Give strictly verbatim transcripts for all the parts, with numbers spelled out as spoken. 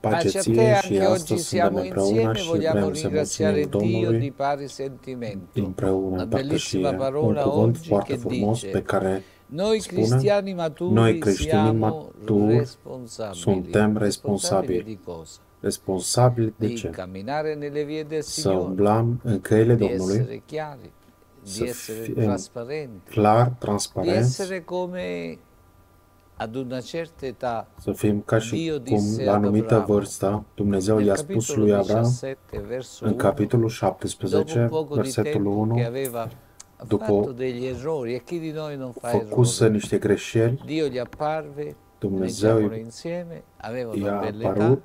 Pace Pace a te, ție și anche oggi astăzi suntem siamo împreună insieme, și vogliamo vrem să mulțumim ringraziare Dio Domnului di pari sentimento. împreună Una în bellissima părtășie. Un parola cuvânt oggi foarte che frumos pe dice: care noi spune: cristiani noi maturi creștinii siamo maturi responsabili. suntem Responsabili responsabili. di cosa? Responsabili de Di ce? camminare nelle vie del Să Signore, umblăm în căile di Domnului, essere chiari, di să essere fim trasparenti, clar, di transparenți, essere come ad una certa età să fim ca și Dio cum disse la ad anumită Abramo. vârstă Dumnezeu Nel i-a spus capitolo lui Avram diciassette, verso în uno, capitolul dopo un șaptesprezece, poco di versetul tempo che unu, aveva după fatto degli errori, e chi di noi non fa făcuse errori? niște greșeli, Dio gli apparve, Dumnezeu leggiamolo insieme, aveva una i-a bella età apărut,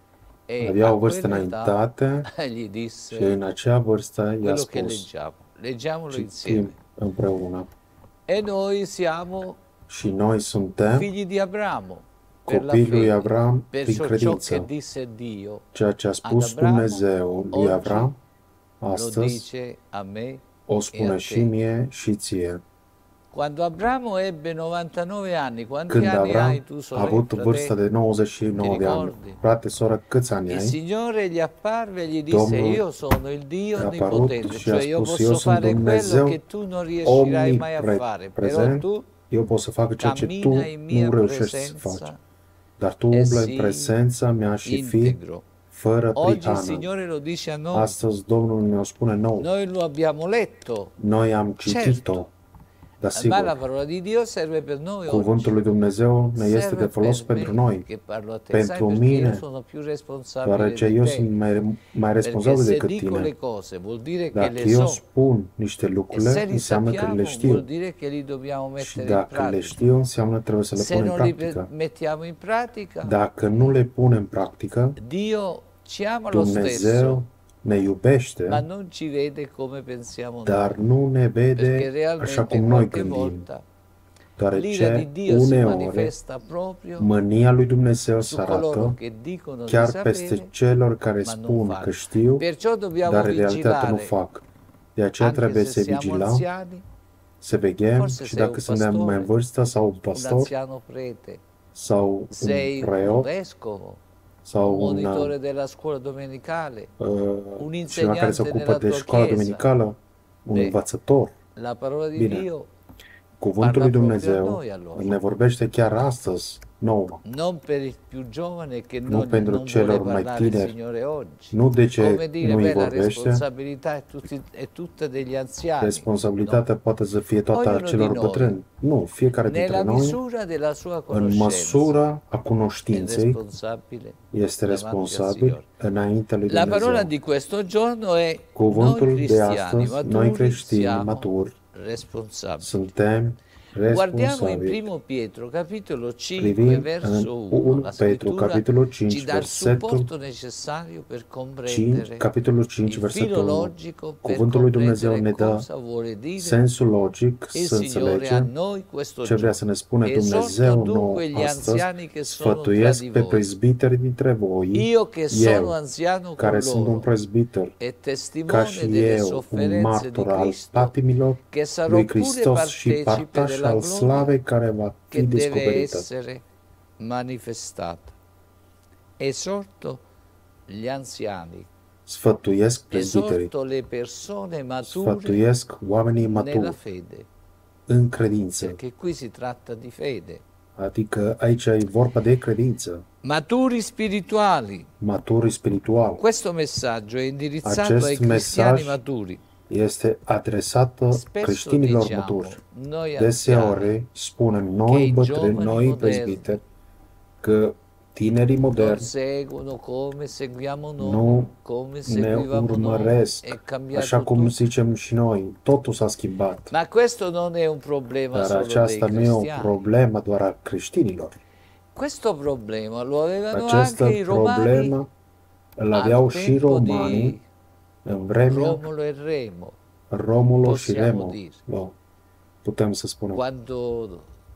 e avea a o vârstă quell'età înaintate gli și disse în acea vârstă i-a quello che spus, leggiamo. Leggiamolo citim insieme. împreună, E noi siamo și noi suntem figli di Abramo per la copiii lui fede, Avram prin perciò ciò che credință. disse Dio Ceea ce a ad spus Abramo Dumnezeu lui oggi Avram, lo astăzi dice a me o e a spune și te. mie și ție. Quando Abramo ebbe novantanove anni, quanti Când anni hai Avram tu, a sorella, avut vârsta fratello? de nouăzeci și Ti nouă de ani, ricordi? frate, soră, câți ani Il ai? Signore gli apparve e gli disse: Domnul io sono il Dio i-a apărut onnipotente, și a cioè io spus, eu posso sunt fare quello Dumnezeu che tu non riuscirai mai a fare, però omniprezent, tu eu pot să fac ceea ce tu cammina in mia nu reușești să faci. presenza Dar tu e umblă în sii prezența mea și fii integro. fără Oggi il prihană. Signore lo dice a noi, Astăzi Domnul ne-o spune nou. noi lo abbiamo letto, Noi am citit-o, certo, dar ma la sigur, parola di Dio serve per noi cuvântul oggi. lui Dumnezeu ne este Serve de folos per pentru me noi, che parlo a te, sai pentru perché io mine, sono più responsabile deoarece di eu te. sunt mai, mai Perché responsabil se decât dico le tine. cose vuol dire che Dacă le eu so, spun niște e lucruri, se li înseamnă că sappiamo le vuol știu. dire che li dobbiamo Și mettere in dacă le pratica. știu, înseamnă că trebuie să le Se pun în non li pe- practică. mettiamo in pratica, Dacă nu le pun în practică, Dio ci ama lo stesso, Dumnezeu ne ma iubește, non ci vede come pensiamo noi. dar nu ne Perché vede așa realmente cum noi qualche gândim, volta l'ira deoarece di Dio si uneori manifesta proprio mânia lui Dumnezeu se su coloro arată che dicono di chiar peste sapere, celor care ma non spun fanno. că știu, Perciò dobbiamo dar în realitate nu vigilare, fac. De aceea anche trebuie se să siamo vigilăm, anziani, să veghem forse și sei un dacă suntem mai în pastore, vârstă sau un un pastor anziano prete, sau sei un un preot vescovo, sau un un monitore della scuola domenicale, uh, un cineva care se insegnante ocupă nella de tua școala chiesa. dominicală, un Beh, învățător. la parola di Bine, Dio cuvântul parla lui proprio a Dumnezeu noi allora, ne vorbește chiar astăzi, nouă, non per il più giovane che nu non, pentru non vuole celor mai parlare il tineri, Signore oggi. nu de ce Come dire, nu îi beh, la vorbește. responsabilità è, tutti, è tutta degli anziani. No, Responsabilitatea poate să fie toată a ognuno di celor noi, bătrâni. Nu, fiecare dintre nella noi, misura della sua în conoscenza, măsura a è cunoștinței, responsabile este davanti al responsabil Signore. înaintea lui La parola Dumnezeu. di questo giorno è: noi Cuvântul de cristiani astăzi, noi maturi creștini siamo maturi, responsabili. suntem Guardiamo in responsabili. primo Pietro, capitolo cinque, Privind în verso uno. unu La Petru, scrittura capitolul ci cinci, dà il versetul supporto necessario per cinci, comprendere capitolul cinci, il versetul filo unu. logico per Cuvântul lui Dumnezeu ne comprendere dă cosa vuole dire sensul logic il să Signore a înțelegem noi questo ce vrea giorno. să ne spune Esorto Dumnezeu nou dunque gli astăzi. anziani che sono tra Sfătuiesc di pe voi, prezbiteri dintre voi, io che sono eu, anziano con care sunt un loro prezbiter, e ca testimone și delle eu, un sofferenze di martor al Cristo, patimilor che sarò lui pure Hristos și partecipe partaș della al gloria slavei care va fi che deve descoperită. essere manifestata. Esorto gli anziani, Sfătuiesc prezbiterii, esorto le persone mature sfătuiesc oamenii nella maturi, fede, în credință. perché qui si tratta di fede. Adică aici e vorba de credință, Maturi spirituali. maturi spiritual. Questo messaggio è indirizzato Acest ai cristiani mesaj maturi. este adresată Spesso creștinilor diciamo, maturi. noi anziani, Deseori spunem che noi i bătrâni, giovani noi moderni prezbiteri, că tinerii non moderni seguono come seguiamo noi, nu come ne seguivamo noi, urmăresc, è cambiato așa cum tutto. zicem și noi. Totul s-a schimbat. Ma questo non è un problema Dar solo dei aceasta nu e o cristiani. problemă doar a creștinilor. Questo problema lo avevano Această anche i romani problemă îl al aveau și tempo romanii di în vremea Romolo e Remo, Romulo și possiamo Remo. dire. Da, putem să spunem. quando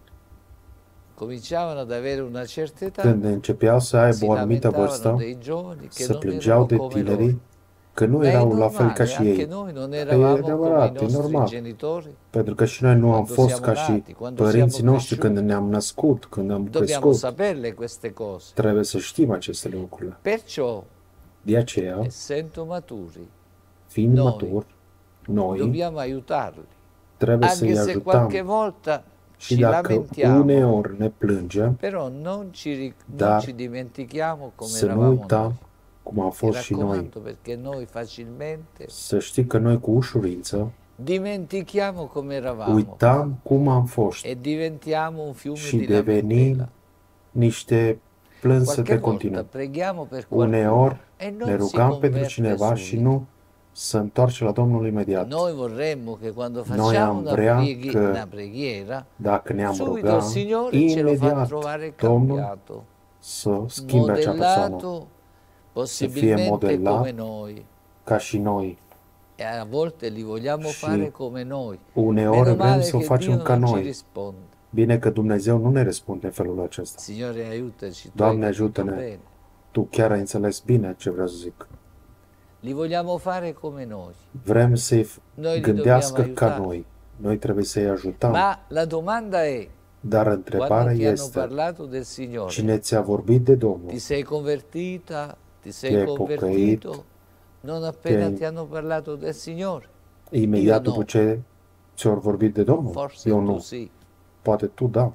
cominciavano ad avere una certa età, Când începeau să aibă si o anumită lamentavano vârstă, dei giovani che se non plângeau erano de come loro. tinerii că nu Ma è erau la fel ca normale, și anche ei. noi non E eravamo come i adevărat, e nostri normal, genitori pentru că și noi nu am quando fost siamo ca și nati, quando părinții siamo noștri când cresciuti. ne-am născut, când am Dobbiamo crescut. saperle queste cose. Trebuie să știm aceste lucruri. Perciò, De aceea, essendo maturi, fiind noi matur, noi dobbiamo aiutarli. trebuie să-i Anche se qualche ajutăm. volta Și ci dacă lamentiamo, uneori ne plângem, però non ci, ri- non dar ci dimentichiamo come să nu eravamo uităm noi. cum am Mi fost și noi. raccomando, perché noi facilmente Să știi că noi cu ușurință dimentichiamo come eravamo uitam cum am fost e diventiamo un fiume și di devenim lamentela. niște plânsete Qualche volta continuu. preghiamo per qualcuno Uneori e ne non si rugam pentru converte cineva și subito. nu se întoarce la Domnul imediat. Noi vorremmo che quando Noi facciamo am una, vrea preghi- că una preghiera, dacă ne-am subito il rugat, Signore ce lo fa imediat trovare Domnul cambiato, să schimbe acea persoană, modellato possibilmente modellat. come noi. ca și noi. E a volte li vogliamo Și fare come noi. uneori Meno vrem male să o che facem Dio ca non ci noi. risponde. Bine că Dumnezeu nu ne răspunde în felul acesta. Signore, aiutaci, tu Doamne, hai capito ajută-ne. bene. Tu chiar ai înțeles bine ce vreau să zic. Li vogliamo fare come noi. Vrem să-i Noi li gândească dobbiamo ca aiutare. noi. Noi trebuie să-i ajutăm. Ma la domanda è, Dar quando întrebarea ti hanno este, parlato del Signore, cine ți-a vorbit de Domnul? ti sei convertita, ti sei Ti-hai convertito, pocăit, non appena ti-hai- ti hanno parlato del Signore? Imediat Io după no. ce ți-au vorbit de Domnul? Forse Eu tu nu. sì. Poate tu da.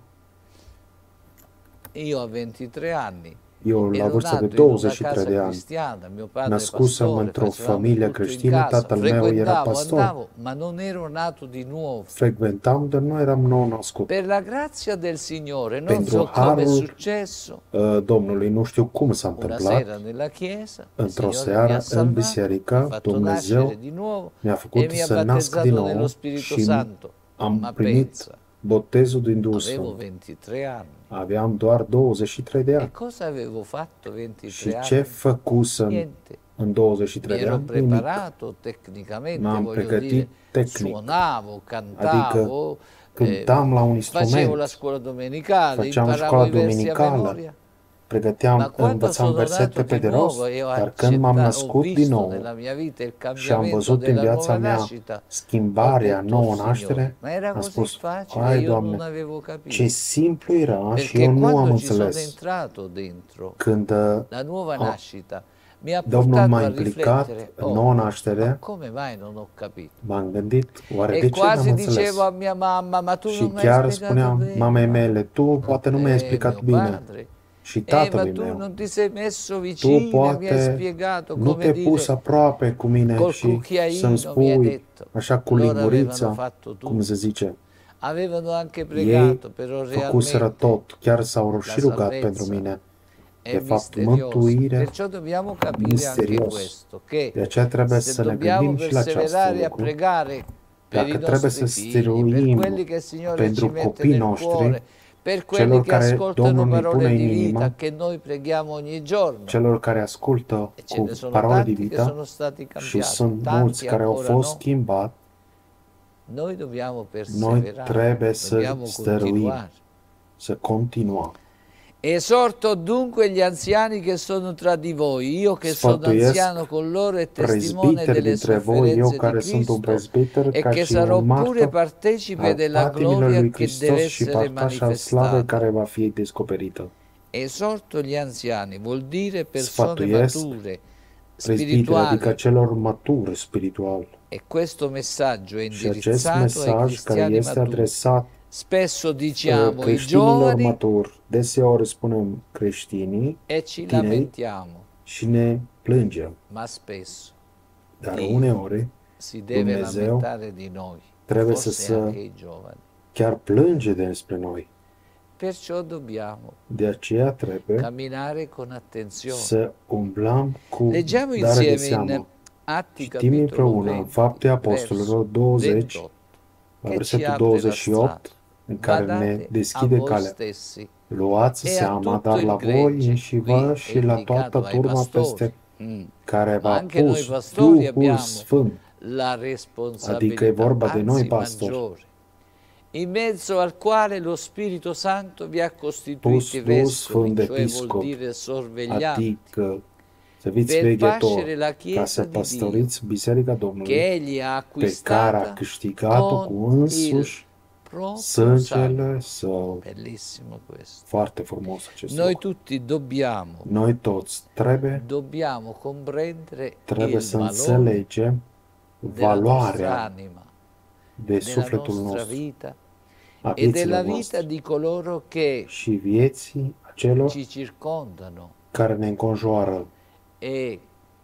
Io a ventitré anni Eu, la ero vârsta de nato in una douăzeci și trei casa de ani, cristiana, mio padre născusem pastore, într-o facevamo familie tutto in creștină, casa, tatăl meu era frequentavo, pastor. andavo, ma non ero nato di nuovo. Frecventam, dar nu eram nou născut. Per la grazia del Signore, non Pentru so come è harul successo, uh, Domnului, nu știu cum s-a una întâmplat, sera nella chiesa, il într-o Signore mi seară ha în salvato, mi ha biserică, fatto Dumnezeu nascere di nuovo mi-a e făcut mi ha să nasc din battezzato nello nou Spirito și Santo. am Ma primit pensa, botezul din Duhul avevo Sfânt. ventitré anni. Aveam doar douăzeci și trei de E ani. cosa avevo fatto ventitré Și anni? ce făcusem Niente. în douăzeci și Mi trei de ero ani? Nimic. preparato tecnicamente, M-am voglio pregătit dire, tecnic. suonavo, cantavo, Cântam la un facevo instrument, la scuola domenicale, Facciamo imparavo scuola i versi a domenicală, memoria. Ma pregăteam, quando învățam sono versete nato pe di de rost, nuovo e ho dar când m-am accettato, ho născut din visto nou nella mia vita il și am cambiamento văzut în della viața nuova mea nascita, ho schimbarea, detto, nouă "Oh, naștere, Signore, ma era am così spus, facile, hai, io non Doamne, avevo capito. ce simplu era și Perché eu nu am quando ci sono înțeles. entrato dentro Când uh, la nuova Oh. nascita, mi ha Domnul portato m-a a implicat riflettere, în oh, nouă ma naștere, come mai non ho capito? m-am gândit, oare E de ce n-am quasi înțeles? dicevo a mia mamma, ma tu Și non mi hai chiar spiegato spuneam bene. mamei mele, tu poate nu mi-ai Eh, explicat mio bine. padre. Și Eh, ma tatălui tu meu, non ti sei messo tu vicino, mi hai poate spiegato nu come te-ai pus dire, aproape cu mine col și să-mi cucchiaino mi hai spui, detto. așa cu Loro avevano lingurița, fatto tutto. cum se zice. Avevano anche Ei pregato, però făcuseră realmente tot, chiar s-au și rugat salvezza pentru mine. è De fapt, misteriosa. mântuirea Perciò dobbiamo capire anche misterios. questo, che De aceea trebuie se să ne dobbiamo gândim și la acest perseverare a lucru. pregare per Dacă i trebuie nostri să figli, per stăruim quelli che il Signore ci pentru mette copiii nel noștri, cuore, per quelli celor che care ascoltano Domnul ne parole pune di în vita inimă, che noi preghiamo ogni giorno. celor care ascultă E ce cu ne sono parole de tanti che vită sono stati și cambiati, sunt mulți tanti care au ancora fost no. schimbați, Noi dobbiamo noi perseverare, trebuie să dobbiamo stăruim, continuare. să continuăm. Esorto dunque gli anziani che sono tra di voi, io che sono Sfătuiesc anziano con loro e testimone Prezbiteri delle dintre voi, eu sofferenze care di sunt un Cristo, prezbiter, e ca che și sarò un pure martor partecipe al della patimilor gloria lui che deve Hristos și essere partaș al slavei manifestata. care va fi descoperită. Esorto gli anziani vuol dire persone Sfătuiesc mature, prezbiteri, adică spirituali, celor maturi spiritual. e questo messaggio è Și acest indirizzato ai mesaj care cristiani este maturi. adresat Spesso uh, diciamo i creștinilor giovani maturi, deseori spunem creștinii e ci tineri lamentiamo, și ne plângem. ma spesso Dar Dio uneori si deve Dumnezeu lamentare di noi, trebuie să forse se anche i giovani. chiar plânge despre noi. Perciò dobbiamo De aceea trebuie camminare con attenzione. să umblăm cu Leggiamo dare de insieme in seamă. Atti Citim capitolo împreună în venti, Fapte verso Apostolilor douăzeci, ventotto, la che ci versetul apre la douăzeci și strada. opt, în care ne Badate a deschide voi calea. stessi Luați e a seama, tutto dar il la voi gregge, înși qui vă è și la indicato toată ai turma pastori, peste mm, care ma v-a anche noi pus pastori Duhul abbiamo Sfânt, la adică e responsabilità, vorba de noi anzi pastori, maggiore, in mezzo al quale lo Spirito Santo vi ha pus costituiti Duhul vescovi, Sfânt de cioè vuol episcop, dire sorveglianti, adică să fiți per veghetori, pascere la ca Chiesa să di Dio, păstoriți Biserica Domnului, che egli ha pe care a acquistata câștigat-o con cu il însuși proprio sângele sangue. său. Bellissimo questo. Foarte frumos acest Noi lucru. tutti dobbiamo, Noi toți trebuie, dobbiamo comprendere trebuie il să valore înțelegem della nostra valoarea anima, de della sufletul nostra nostru, vita a e della vieților vita noastre di coloro che și vieții acelor ci circondano care ne înconjoară. e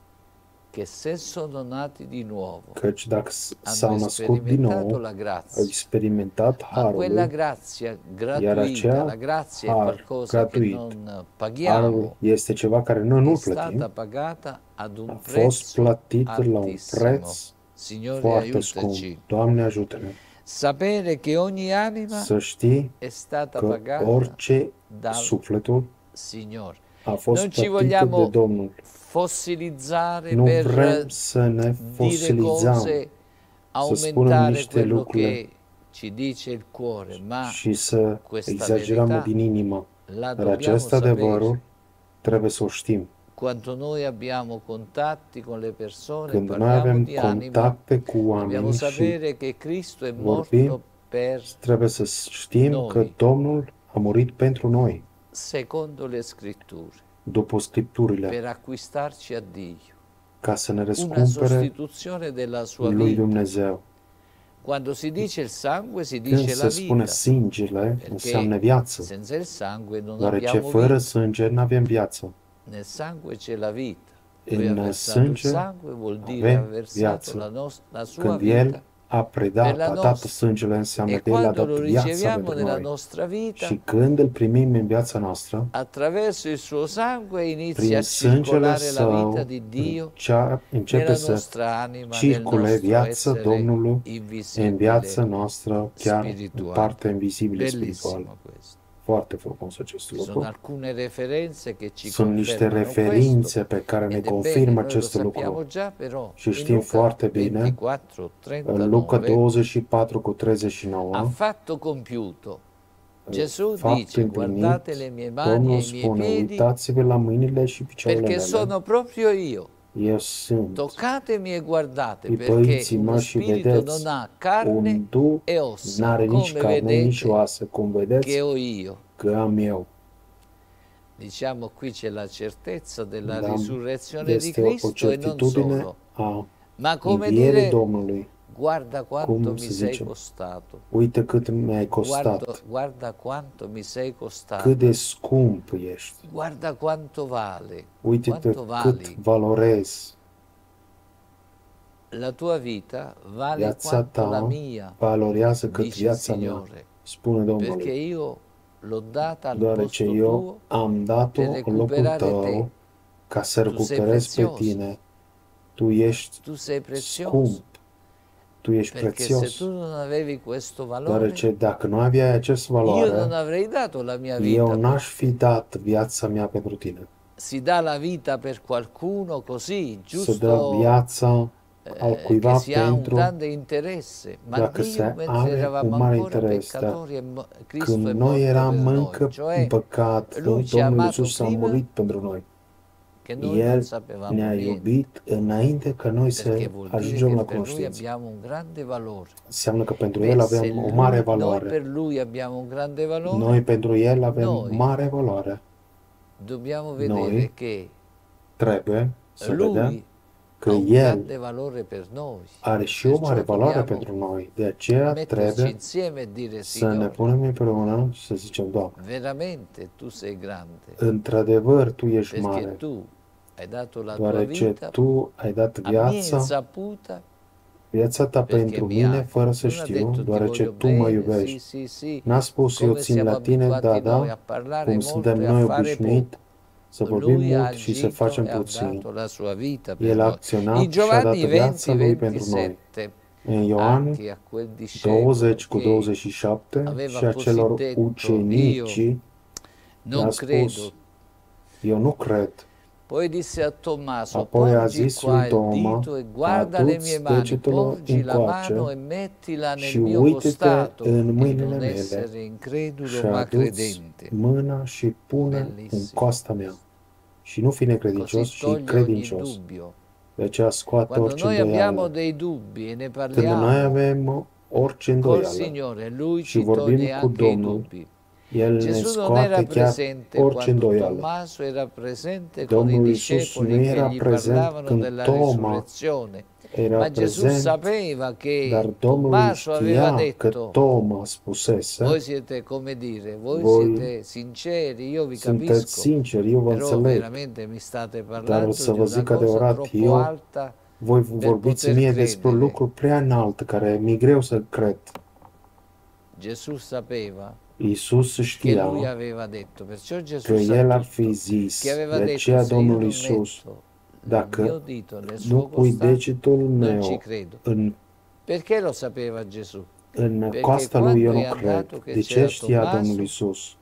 che se sono nati di nuovo Căci dacă s- s-au hanno născut din sperimentato nou, la au grazia, experimentat ma quella harul, grazia iar gratuita, acea la grazia è har qualcosa che gratuit, non harul paghiamo, este ceva care noi è nu-l stata plătim, pagata ad un a fost prezzo plătit la un altissimo. preț Signore, foarte scump. aiutaci. Doamne, ajută-ne Sapere che ogni anima să știi è stata că pagata orice dal sufletul Signore. a fost Non ci plătit de vogliamo Domnul. fossilizzare Nu per vrem să ne dire fosilizăm, cose, să spunem aumentare niște quello lucruri che ci dice il cuore, ma și să questa exagerăm verità din inimă. la Dar dobbiamo acest sapere. adevărul trebuie să o știm. Quando noi abbiamo contatti con le persone, Când noi parliamo avem di anima, contacte cu dobbiamo oamenii și sapere che Cristo è vorbim, morto per, trebuie să știm noi. că Domnul a murit pentru noi, secondo le scritture, după Scripturile, per acquistarci a Dio, ca să ne una răscumpere sostituzione della sua lui vita. Dumnezeu. Quando si dice il sangue, si Când dice la se spune vita, singele, înseamnă perché viață, senza il sangue non deoarece abbiamo fără vita. sânge nu avem viață. Nel sangue c'è la vita. Lui ha În versato il sânge sangue, vuol dire ha avem versato viață. la, nos- la sua Când vita El a predat, per la a dat nostra. sângele, înseamnă E că El a quando dat lo viața riceviamo pentru nella noi. nostra vita, Și când îl primim în viața noastră, attraverso il suo sangue inizia prin a sângele circolare la Său, vita di Dio încea- începe nella să nostra anima, nel circule nostro viața essere Domnului în invisibile, viața noastră, chiar în spirituale. partea invizibilă spirituală. Bellissimo questo. Foarte frumos acest Ci sono lucru. alcune referenze che ci Sunt niște confermano referințe questo, pe care ne ed è bene, confirmă noi lo acest sappiamo lucru. già, però Și in știm Luca foarte bine, ventiquattro, în Luca trentanove douăzeci și patru cu treizeci și nouă, ha fatto compiuto. Gesù fapt dice: împlinit, guardate le mie mani e Domnul i miei spune, piedi, uitați-vă la mâinile și picioarele perché mele, sono proprio io. eu sunt. Toccatemi e guardate, perché Pipăiți-mă uno și spirito vedeți, non ha carne un duh e ossa, n-are nici come carne, nici vedete oase, cum vedeți che ho io. că am eu. Diciamo qui c'è la certezza della Da, risurrezione di este o Cristo e non certitudine solo, a ma come învierii dire: Domnului. guarda quanto Cum mi se sei zice? costato, Uite cât mi-ai guarda, costat, guarda quanto mi sei costato, cât de scump ești. guarda quanto vale, Uite pe quanto cât vali. valorezi. La tua vita vale Viața quanto la ta mia, valorează cât dice il viața mea, Signore, spune perché Domnului, io l'ho data al deoarece posto eu tuo am dat-o per în locul recuperare te. tău ca să Tu sei recuperezi pe prețios. tine. Tu ești Tu sei prezioso, scump, tu ești perché se prețios, tu non avevi questo valore, deoarece dacă nu aveai această io non valoare, avrei dato la mia vita. eu n-aș fi dat viața mea pentru tine. Si dà la vita per qualcuno così, Să dă giusto, viața al eh, cuiva che si ha un pentru grande interesse, ma dacă Dio, se mentre are eravamo un mare ancora interes, dar peccatori, e mo- Cristo când è noi morto eram per noi, încă în cioè păcat, Lui ci ha Domnul amato Iisus a prima murit pentru noi. che noi non El sapevamo ne-a niente, iubit înainte ca noi perché să vuol dire ajungem che la per Lui cunoștință. abbiamo un grande valore. Înseamnă că pentru Beh, El se avem o lui- mare noi valoare. per Lui abbiamo un grande valore, Noi pentru El avem Noi. mare valoare. dobbiamo vedere Noi che trebuie să vedem Lui că ha un El grande valore per noi. are și o mare Perciò valoare dobbiamo pentru noi. De aceea metterci trebuie insieme e dire: să ne Signore, punem împreună și să zicem, Doamne, veramente tu sei grande, într-adevăr Tu ești perché mare, tu hai dato la tua deoarece vita Tu ai dat a mia viața, insaputa, viața Ta perché pentru mi mine, ami. fără să Non ha știu, detto ti deoarece voglio Tu mă bene, sì, iubești. sì, sì, N-a spus eu come țin siamo la Tine, da, abituati noi da, a parlare cum molto suntem e noi a fare obișnuit poco. să vorbim Lui ha mult și să agito facem e ha puțin. dato la sua vita per El a noi. acționat In și a dat Giovanni viața venti Lui pentru noi. ventisette, În Ioan anche a quel discepolo douăzeci cu che douăzeci și șapte aveva și acelor così detto: ucenici non le-a credo. spus, eu nu cred. Poi disse a Tommaso: Apoi a porgi zis qua lui il Toma, dito e guarda le adu-ți mie mani, degetul porgi la încoace mano e mettila și nel mio uite-te costato în e mâinile non mele essere și incredulo ma adu-ți credente. mâna și pune în Bellissimo. coasta mea și nu fi necredincios così și toglie ogni credincios. dubbio. De aceea scoate Quando orice noi abbiamo îndoială. dei dubbi e ne Când noi parliamo avem orice col îndoială Signore, Lui și ci vorbim toglie cu anche i Domnul, dubbi. El ne Gesù non era scoate chiar presente orice quando îndoială. Tommaso era presente con i Domnul Iisus discepoli nu che era gli prezent parlavano când della Toma risurrezione, era ma Gesù prezent, sapeva dar che Domnul Tommaso aveva știa că detto: Toma spusese, voi siete, come dire, voi voi siete sinceri, io vi sunteți capisco, sinceri, eu vă però înțeleg, veramente mi state dar parlando să di vă una zic cosa adevărat, troppo eu, alta voi per vorbiți poter mie despre un credere. lucru prea înalt, care mi-e greu să cred. Gesù sapeva Iisus che știa lui aveva detto, perciò că Gesù sa El ar fi tutto, zis, che aveva de detto: aceea se io Domnul non Iisus, metto il dacă mio dito nel nu suo pui costato, degetul non ci meu credo. în, Perché lo sapeva Gesù? în Perché coasta lui, eu quando nu è cred. andato che De ce c'era știa Domnul Tommaso, Iisus?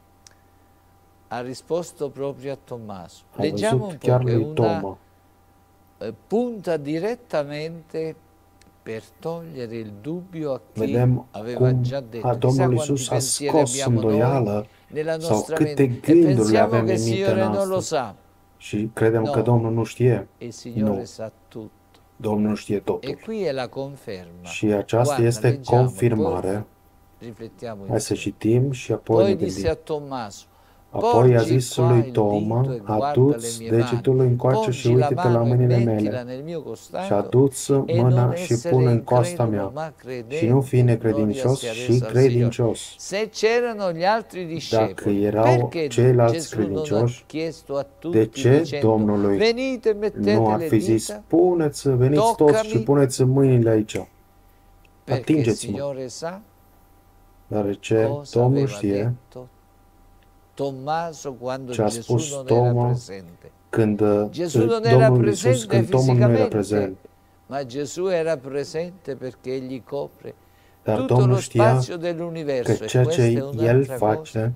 ha risposto proprio a Tommaso. A Leggiamo văzut un po' chiar che lui una Toma. eh, punta direttamente per togliere il dubbio a chi Vedem aveva cum già a detto. Chissà Domnul quanti Iisus a pensieri scos abbiamo noi îndoială nella sau nostra câte mente e gânduri le pensiamo avem che il în mintea Signore non lo noastră sa. și credem că No, Domnul nu știe. il Signore Nu, sa tutto. Domnul știe E totul. qui è la conferma. Și aceasta Guarda, este leggiamo, poi confirmare. riflettiamo Hai să insieme. citim și apoi ne Poi disse gândim. a Tommaso: Apoi a porgi zis qua lui il dito Toma, e guarda le adu-ți mie mani, degetul încoace și porgi la uite-te la mano e mâinile mettila mele nel mio și costato adu-ți e non mâna și essere pune în coasta incredulo mea ma și nu fi credente, gloria necredincios sia și resa al Signore. credincios. Se c'erano gli altri Dacă discepoli, erau perché ceilalți Gesù non ha credincioși, chiesto a de tutti ce dicendo: Domnului venite e mettete nu ar le fi zis, dita, puneți, veniți toți și toccami, puneți mâinile aici, perché il atingeți-mă, Signore sa deoarece cosa Domnul aveva știe detto Tommaso quando ce a Gesù spus non era Toma presente. când uh, Gesù non era Domnul Iisus, presente când Toma nu era fisicamente, prezent, ma Gesù era presente perché egli copre dar tutto Domnul lo știa spazio că dell'universo e ceea questa è ce El un'altra cosa face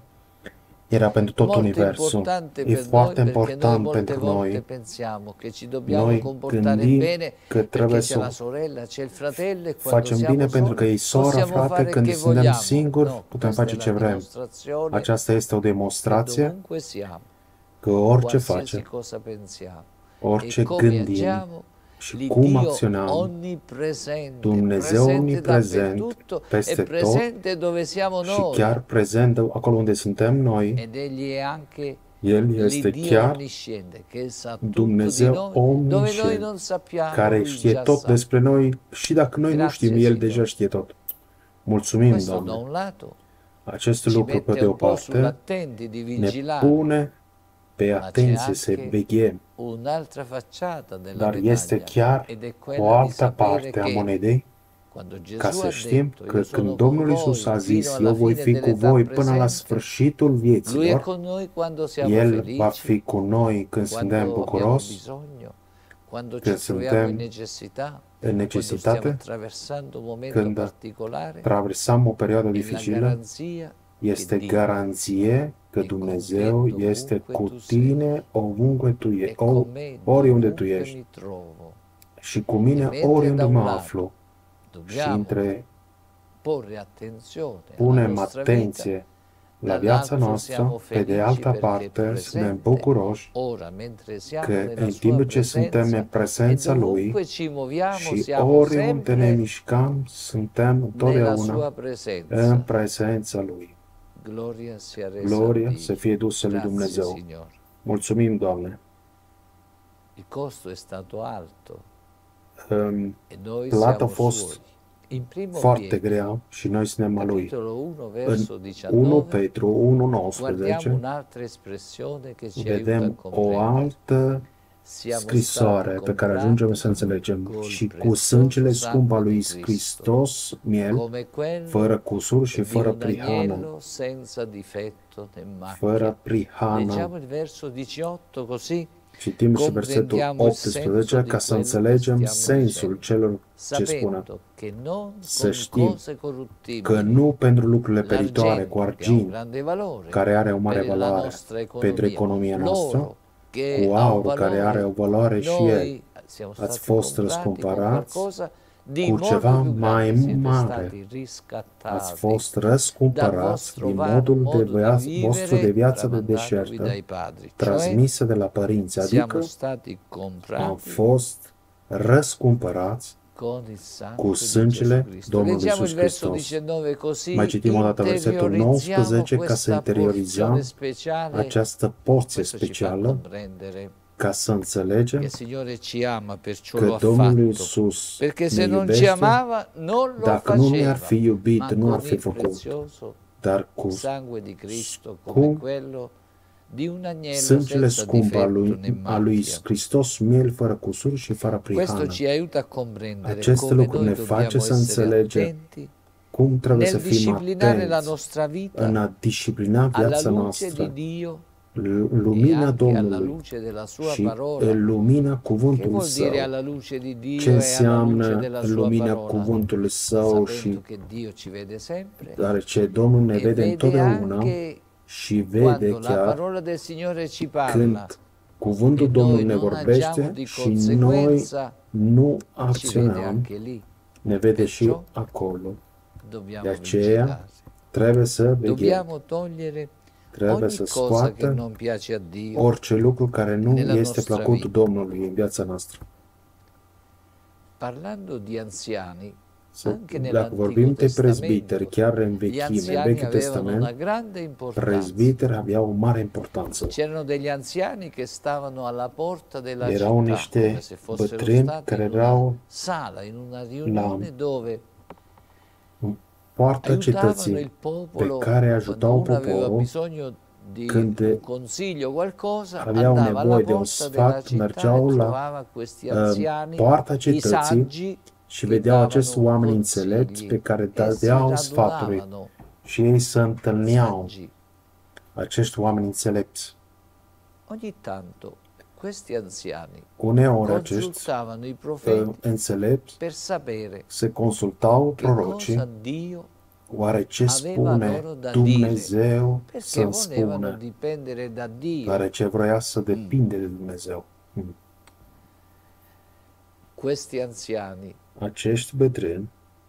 era pentru tot molto universul. importante E per noi foarte perché noi important molte pentru volte noi. pensiamo che ci dobbiamo Noi comportare gândim bene că perché trebuie c'è la să sorella, c'è il fratello e quando facem siamo bine pentru că soli e sora, possiamo frate, fare când che suntem vogliamo. singuri, No, putem questa è face la ce vrem. dimostrazione Aceasta este o che demonstrație dovunque siamo, că orice qualsiasi facem, cosa pensiamo e orice come gândim agiamo, și cum l'Iddio acționăm, onnipresente, Dumnezeu presente omniprezent dappertutto e peste tot presente dove siamo și noi. chiar prezent acolo unde suntem noi, Ed egli è anche El este l'Iddio chiar onnisciente che sa tutto di Dumnezeu noi, dove noi omniscient, non sappiamo, care lui știe già tot sa. despre noi și dacă noi nu Grazie, știm, El Signore. deja știe tot. Mulțumim, Questo da Doamne. un lato Acest ci lucru, pe mette de o un po' parte, sull'attenti di ne vigilare, pune pe ma c'è atenție să anche veghem, un'altra facciata della dar este medaglia chiar ed è o quella di altă sapere parte a che monedei, quando ca Gesù să ha știm detto că io sono când con Domnul Iisus voi a fino zis, alla eu voi fine fi cu dell'età voi până la presente, sfârșitul lui è vieților, con noi quando siamo El va felici, fi cu noi când suntem quando abbiamo bucuros, bisogno, quando ci când troviamo in suntem necessità, în quando stiamo necesitate, attraversando un momento când particolare, traversăm o perioadă è la dificilă, garanzia este che Dio garanție că è con te Dumnezeu este dovunque cu tu sei tine oriunde tu e e, con o, me oriunde tu dovunque ești mi trovo. și cu E mine mentre oriunde da un mă lato aflu și dobbiamo între porre attenzione alla punem nostra vita, atenție la viața dall'altro siamo noastră, pe de felici altă perché è parte suntem presente bucuroși ora mentre siamo că nella în sua timp ce suntem presenza în e prezența Lui dovunque ci muoviamo și siamo oriunde ne sempre mișcăm, suntem nella întotdeauna sua în presenza. prezența Lui. Gloria sia resa a Gloria Dio. să fie dusă lui Grazie, Dumnezeu. Signore. Mulțumim, Doamne. Il costo è stato alto Um, e noi Plata a siamo fost suoi. In primo foarte Pietro, grea și noi suntem a Lui. capitolo uno, În verso unu diciannove, Petru unu guardiamo nouăsprezece un'altra espressione che ci aiuta a vedem o comprendere. altă Siamo scrisoare stati pe care ajungem comprati să înțelegem col și cu prezioso sângele scump al sangue lui di Cristo, Hristos, miel, come quello fără cusur și di fără un prihană, agnello senza difetto né fără macchia. prihană. Leggiamo il verso diciotto così Citim și versetul comprendiamo il senso optsprezece di ca să quello che înțelegem stiamo sensul dicendo, celor ce spune. sapendo che non Să con știm cose că corruttibili, nu pentru lucrurile peritoare, cu l'argento che ha un argint, grande valore care are o mare per la valoare nostra pentru economia, economia noastră, l'oro che cu ha un aur care are o valore, valoare și el, noi siamo ați stati fost comprati con răscumpărați qualcosa di cu ceva molto più mai grande, siete mare. stati Ați riscattati fost dal răscumpărați vostro din vano modul de modo di via- vostru de vivere viață de tramandatovi deșertă, dai padri, cioè transmisă de la părinți, siamo adică stati am comprati fost răscumpărați con il cu sangue di Gesù sângele Cristo. Domnului Leggiamo il Iisus verso Hristos. diciannove così Mai citim o dată versetul interiorizziamo nouăsprezece ca să questa interiorizăm porzione speciale. această porție Questo ci fa specială comprendere ca să che înțelegem il Signore ci ama, perciò că lo ha Domnul fatto. Iisus Perché ne se non ci iubește. amava non lo Dacă nu ne-ar faceva, fi iubit, ma nu ar con fi il făcut, prezioso dar cu sangue di Cristo cu come quello di un agnello sângele senza scump al difetto lui, né a lui macchia. Hristos, miel fără cusur și fără Questo prihană. ci aiuta a comprendere Aceste come lucruri noi ne face dobbiamo să essere înțelegem attenti cum trebuie să nel fim disciplinare la atenți nostra în vita a disciplina alla viața luce noastră, di Dio l- e lumina anche alla Domnului luce della sua și parola. în lumina Che cuvântului vuol dire Său. alla luce di Dio Ce e alla luce înseamnă della în sua lumina parola? cuvântului Său Sapendo și che Dio ci vede sempre deoarece Domnul ne e vede vede întotdeauna anche și vede quando la chiar parola del Signore ci parla când cuvântul e Domnului noi ne non vorbește agiamo di și noi conseguenza, nu ci vede acționăm, anche lì. ne vede și Perciò acolo. dobbiamo De aceea vigilare. trebuie să veghem, Dobbiamo togliere trebuie ogni să cosa che scoată non piace a Dio orice lucru care nu nella este nostra plăcut vita. Domnului în viața noastră. Parlando di anziani, Să, anche dacă vorbim nell'Antico de presbiteri, Testamento, chiar în gli vechime, în anziani Vechiul avevano una Testament, grande importanza. presbiteri aveau o mare importanță. C'erano degli anziani che stavano alla porta della Erau città, niște come se fossero bătrâni stati care in una erau sala, in una riunione dove în poarta aiutavano cetății il popolo pe care quando ajutau uno aveva poporul bisogno di când un consiglio o qualcosa, aveau andava alla nevoie de un porta della sfat, città e mergeau la trovava questi uh, anziani, poarta i cetății saggi, și che vedeau davano acești oameni înțelepți consigli pe care e si dădeau sfaturi radunavano și ei se întâlneau, saggi. acești oameni înțelepți. Ogni tanto questi anziani Uneori acești consultavano i uh, profeti înțelepți per sapere se consultau che cosa prorocii, Dio oare ce aveva spune loro da Dumnezeu perché să-mi volevano spună, dipendere da Dio. deoarece vrea să depinde de Dumnezeu. Mm. Questi anziani Acești bătrâni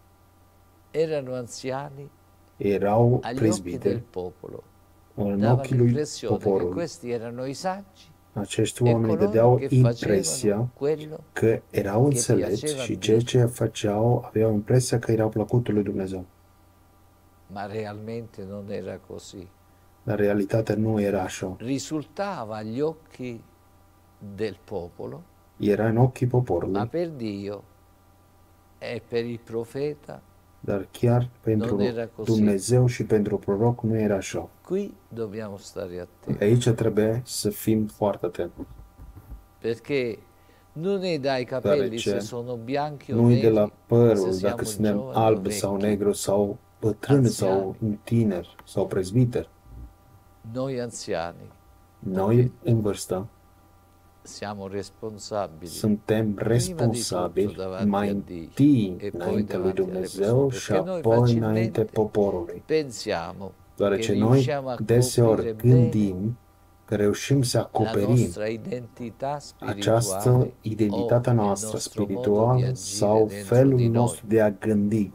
erano anziani erau agli occhi del prezbiteri popolo. în Davano ochii lui l'impressione che poporului. questi erano i saggi Acești e oameni coloro dădeau che impresia facevano quello că erau înțelepți piaceva și a ceea Dio. ce făceau aveau impresia că erau plăcutul lui Dumnezeu. ma realmente non era così. Dar realitatea nu era așa. Risultava agli occhi del popolo, Era în ochii ma poporului, per Dio e per il profeta dar chiar pentru non era così. Dumnezeu și pentru proroc nu era așa. Qui dobbiamo stare attenti, Aici trebuie să fim foarte atenți. perché non è dai capelli Deoarece se sono bianchi o nu e de la neri, se părul, siamo dacă suntem giovani o albi sau vecchi. negru sau bătrâni sau tineri sau prezbiteri. Noi anziani Noi, în vârstă, siamo responsabili suntem responsabili mai întâi înainte lui Dumnezeu și apoi înainte poporului. pensiamo che Deoarece noi riusciamo a deseori coprire bene gândim că reușim să la acoperim nostra identità această spirituale identitatea o il noastră nostro modo di spirituală agire sau dentro felul di noi. nostru de a gândi.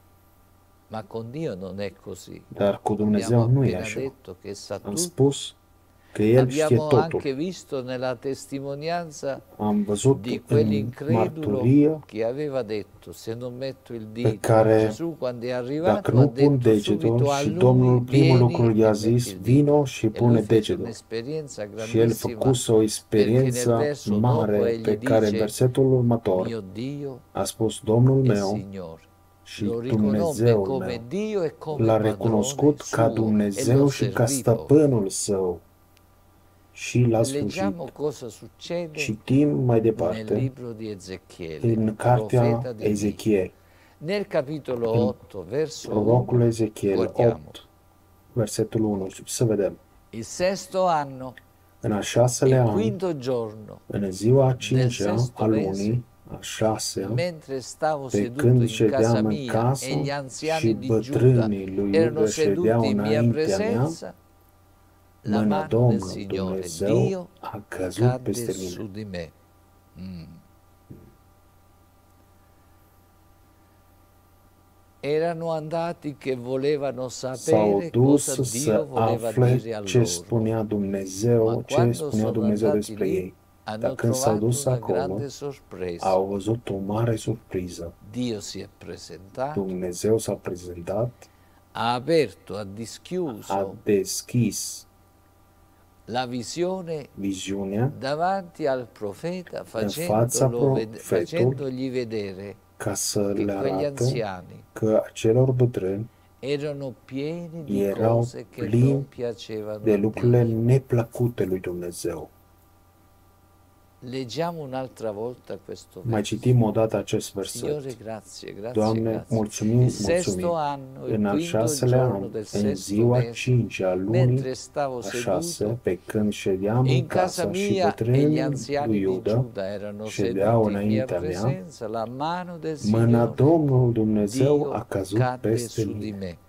Ma con Dio non è così. Dar cu Abbiamo Dumnezeu nu e appena așa. detto che sa Am tutto. spus că El știe Abbiamo totul. anche visto nella testimonianza Am văzut di în quell'incredulo marturie che aveva detto: se non metto il pe dito, care, Gesù quando è arrivato dacă ha nu pun detto degetul subito a și lui: Domnul primul lucru vieni i-a e metti zis, il dito. vino și E pune lui fece degetul. un'esperienza Și el grandissima, făcuse o perché experiență nel verso dopo mare egli pe care în dice: versetul următor mio Dio a spus Domnul e meu Signore. și Lo riconobbe Dumnezeul come meu. Dio e come L-a padrone recunoscut ca suo e Dumnezeu l'ho și ca servito. stăpânul său și l-a slujit. Leggiamo cosa succede Citim mai nel departe libro di Ezechiele, în cartea profeta di Dio. Ezechiel, Nel capitolo otto, verso prorocul uno, Ezechiel guardiamo. opt, versetul unu, să vedem. Il sesto anno, În a il șaselea an, quinto giorno, în ziua a del cincea sesto a mese, lunii, a șasea, mentre stavo pe seduto când in casa ședeam în mia casă e gli și anziani di Giuda bătrânii lui erano Iuda ședeau seduti in mia înaintea mea, presenza, la mâna mano del Domnului Signore Dumnezeu Dio a căzut cadde peste su mine. di me. Mm. erano andati che volevano s-au sapere dus cosa să Dio voleva afle dire a ce loro. spunea Ma Dumnezeu, ce quando spunea sono Dumnezeu andati despre lì, ei. Dar hanno când s-au trovato dus una acolo, grande sorpresa. au văzut o mare surpriză. Dio si è presentato, Dumnezeu s-a prezentat, ha aperto, ha a dischiuso deschis la visione viziunea davanti al profeta, în fața facendolo ved- profetului facendogli vedere ca să che le quegli arate anziani că acelor bătrâni erano pieni di erau cose che non plini piacevano de a lucrurile Dio. neplăcute lui Dumnezeu. Leggiamo un'altra volta questo Mai verso. citim odată acest verset. Signore, grazie, grazie, Doamne, grazie. mulțumim, Il mulțumim. sesto anno, il În al quinto șaselea giorno an, del în sesto ziua mese, cinci a lunii mentre stavo a șase, seduto pe când ședeam in în casa casa și mia e gli bătrânii anziani lui di Iuda Giuda erano ședeau seduti in mia înaintea mea, presenza, la mano del mâna Signore Domnului Dumnezeu Dio a căzut cadde peste su di mine. me.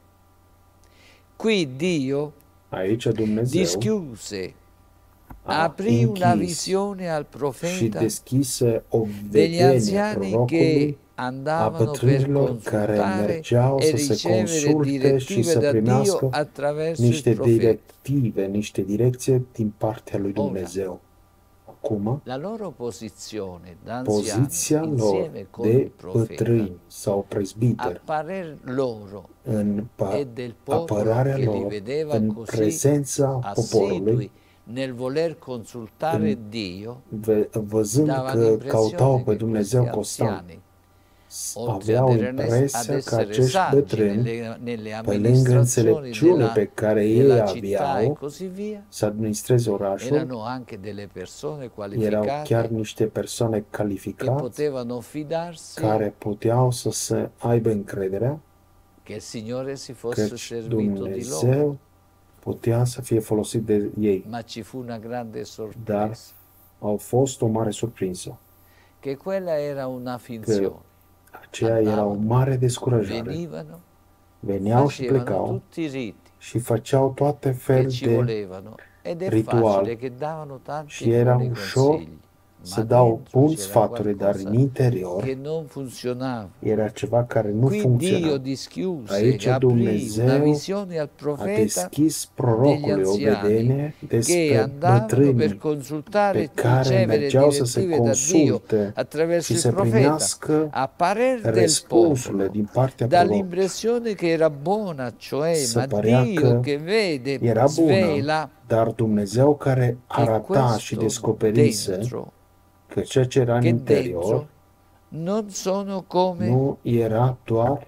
Qui Dio Aici Dumnezeu dischiuse, a aprì una închis visione al și profeta deschise o degli vedenie anziani che prorocului a andavano per bătrânilor care consultare mergeau e să se ricevere consulte și direttive să da Dio primească attraverso il niște profeta. directive, niște direcție din partea lui Dumnezeu. Acum, La loro posizione poziția d'anziani lor insieme con de il profeta, bătrâni sau a prezbiteri parer loro în pa- e del popolo apărarea che li lor, vedeva în così prezența poporului, assidui nel voler consultare Dio, ve- văzând davano că l'impressione cautau pe che Dumnezeu questi constant, anziani, oltre ad aveau essere- ad impresia că essere acești saggi bătrâni, nelle, nelle pe lângă amministrazioni înțelepciune della, pe care ei della città e aveau così via, să administreze orașul, erano anche delle persone erau qualificate chiar niște persoane che calificate potevano fidarsi care puteau să se aibă încrederea che il Signore si fosse că servito di loro. Dumnezeu putea să fie folosit de ei. Ma ci fu una grande Dar sorpresa, au fost o mare surpriză, che quella era una finzione. aceea era o mare descurajare. Venivano, Veneau și facevano plecau tutti i riti și făceau toate che fel ci de volevano ed è ritual. facile che davano tanti Și era buoni ușor consigli, să ma dau dentro buni c'era sfaturi, dar în qualcosa interior che non funzionava. era ceva care nu Qui Dio funcționa. dischiuse, Aici aprì una Dumnezeu visione al a profeta deschis degli prorocului o anziani vedenie che despre andavano per bătrânii consultare pe e care ricevere mergeau să se direttive da Dio consulte attraverso și il să profeta, primească a parer del răspunsurile popolo, din partea prorocului. dall'impressione che era buona, cioè, Să ma părea Dio că che vede, era bună, svela dar Dumnezeu care che arata și questo descoperise dentro, că ceea ce era în che interior dentro non sono come nu era doar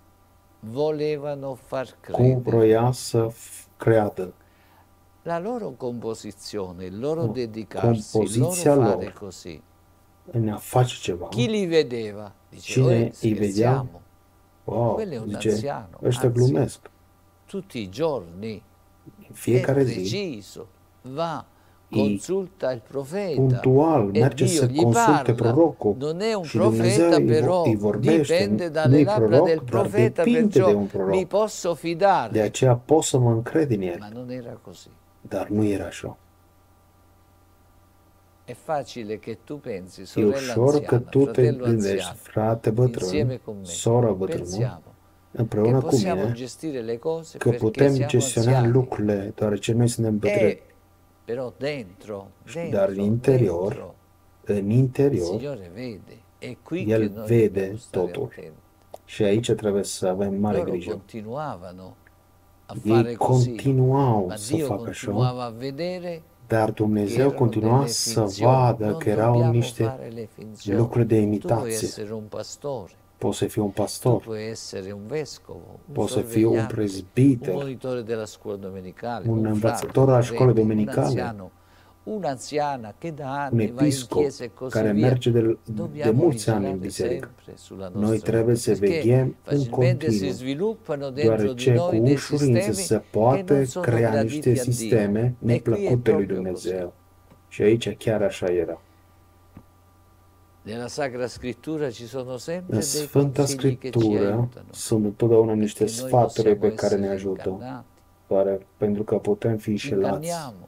volevano far cum credere. vroia să f- creadă. La loro composizione, il loro No, dedicarsi, il loro composiția fare lor. così. În a face ceva. Chi li vedeva? Dice, Cine "Oi, îi vedea? scherziamo, Wow, quello è un zice, anziano, ăștia anzi, glumesc. tutti i giorni, În fiecare è zi, preciso, va, I consulta il profeta punctual e merge Dio să gli consulte parla. prorocul Non è un și Dumnezeu profeta, îi, vo- però îi vorbește, dipende dalle nu-i labbra proroc, del dar profeta, depinde de perciò un mi proroc. posso fidare. De aceea pot să mă încred în el, Ma non era così. dar nu era așa. È facile che tu pensi, E sorella ușor că anziana, tu te fratello gândești, anziano, frate bătrân, insieme con me, soră bătrână, pensiamo che împreună cu possiamo mine, gestire le cose că perché putem siamo gestiona anziani. lucrurile, deoarece noi suntem bătrâni. E però dentro, Dar dentro, în interior, dentro, în il interior, Signore vede. È qui El che noi vede dobbiamo stare totul. attenti. și aici trebuie să avem mare Loro grijă. continuavano a fare Ei così, continuau ma să Dio facă așa, continuava a vedere dar che Dumnezeu erano continua delle să finzioni. vadă Non că erau dobbiamo niște fare le finzioni. lucruri de Tu puoi imitație. essere un pastore, Poți să fii un tu pastor, puoi essere un vescovo, un poți să fii un sorvegliante, un prezbiter, monitore della scuola domenicale, un un învățător frate, al un școlii prete, un domenicale, anziano, un'anziana che da un anni va in episcop chiesa e così care via. merge de, de Dobbiamo mulți ani în vigilare biserică. sempre sulla Noi nostra trebuie vita, să perché veghem în facilmente si continuu, sviluppano dentro di deoarece cu noi dei ușurință sistemi se che poate non sono crea graditi niște a Dio. sisteme E qui è neplăcute lui proprio così. Dumnezeu. Și aici chiar așa era. Nella Sacra Scrittura ci sono sempre În dei Sfânta consigli che ci Scriptură aiutano, sunt întotdeauna niște perché noi sfaturi possiamo pe care ne essere ajută, ingannati, care, pentru că putem fi înșelați. inganniamo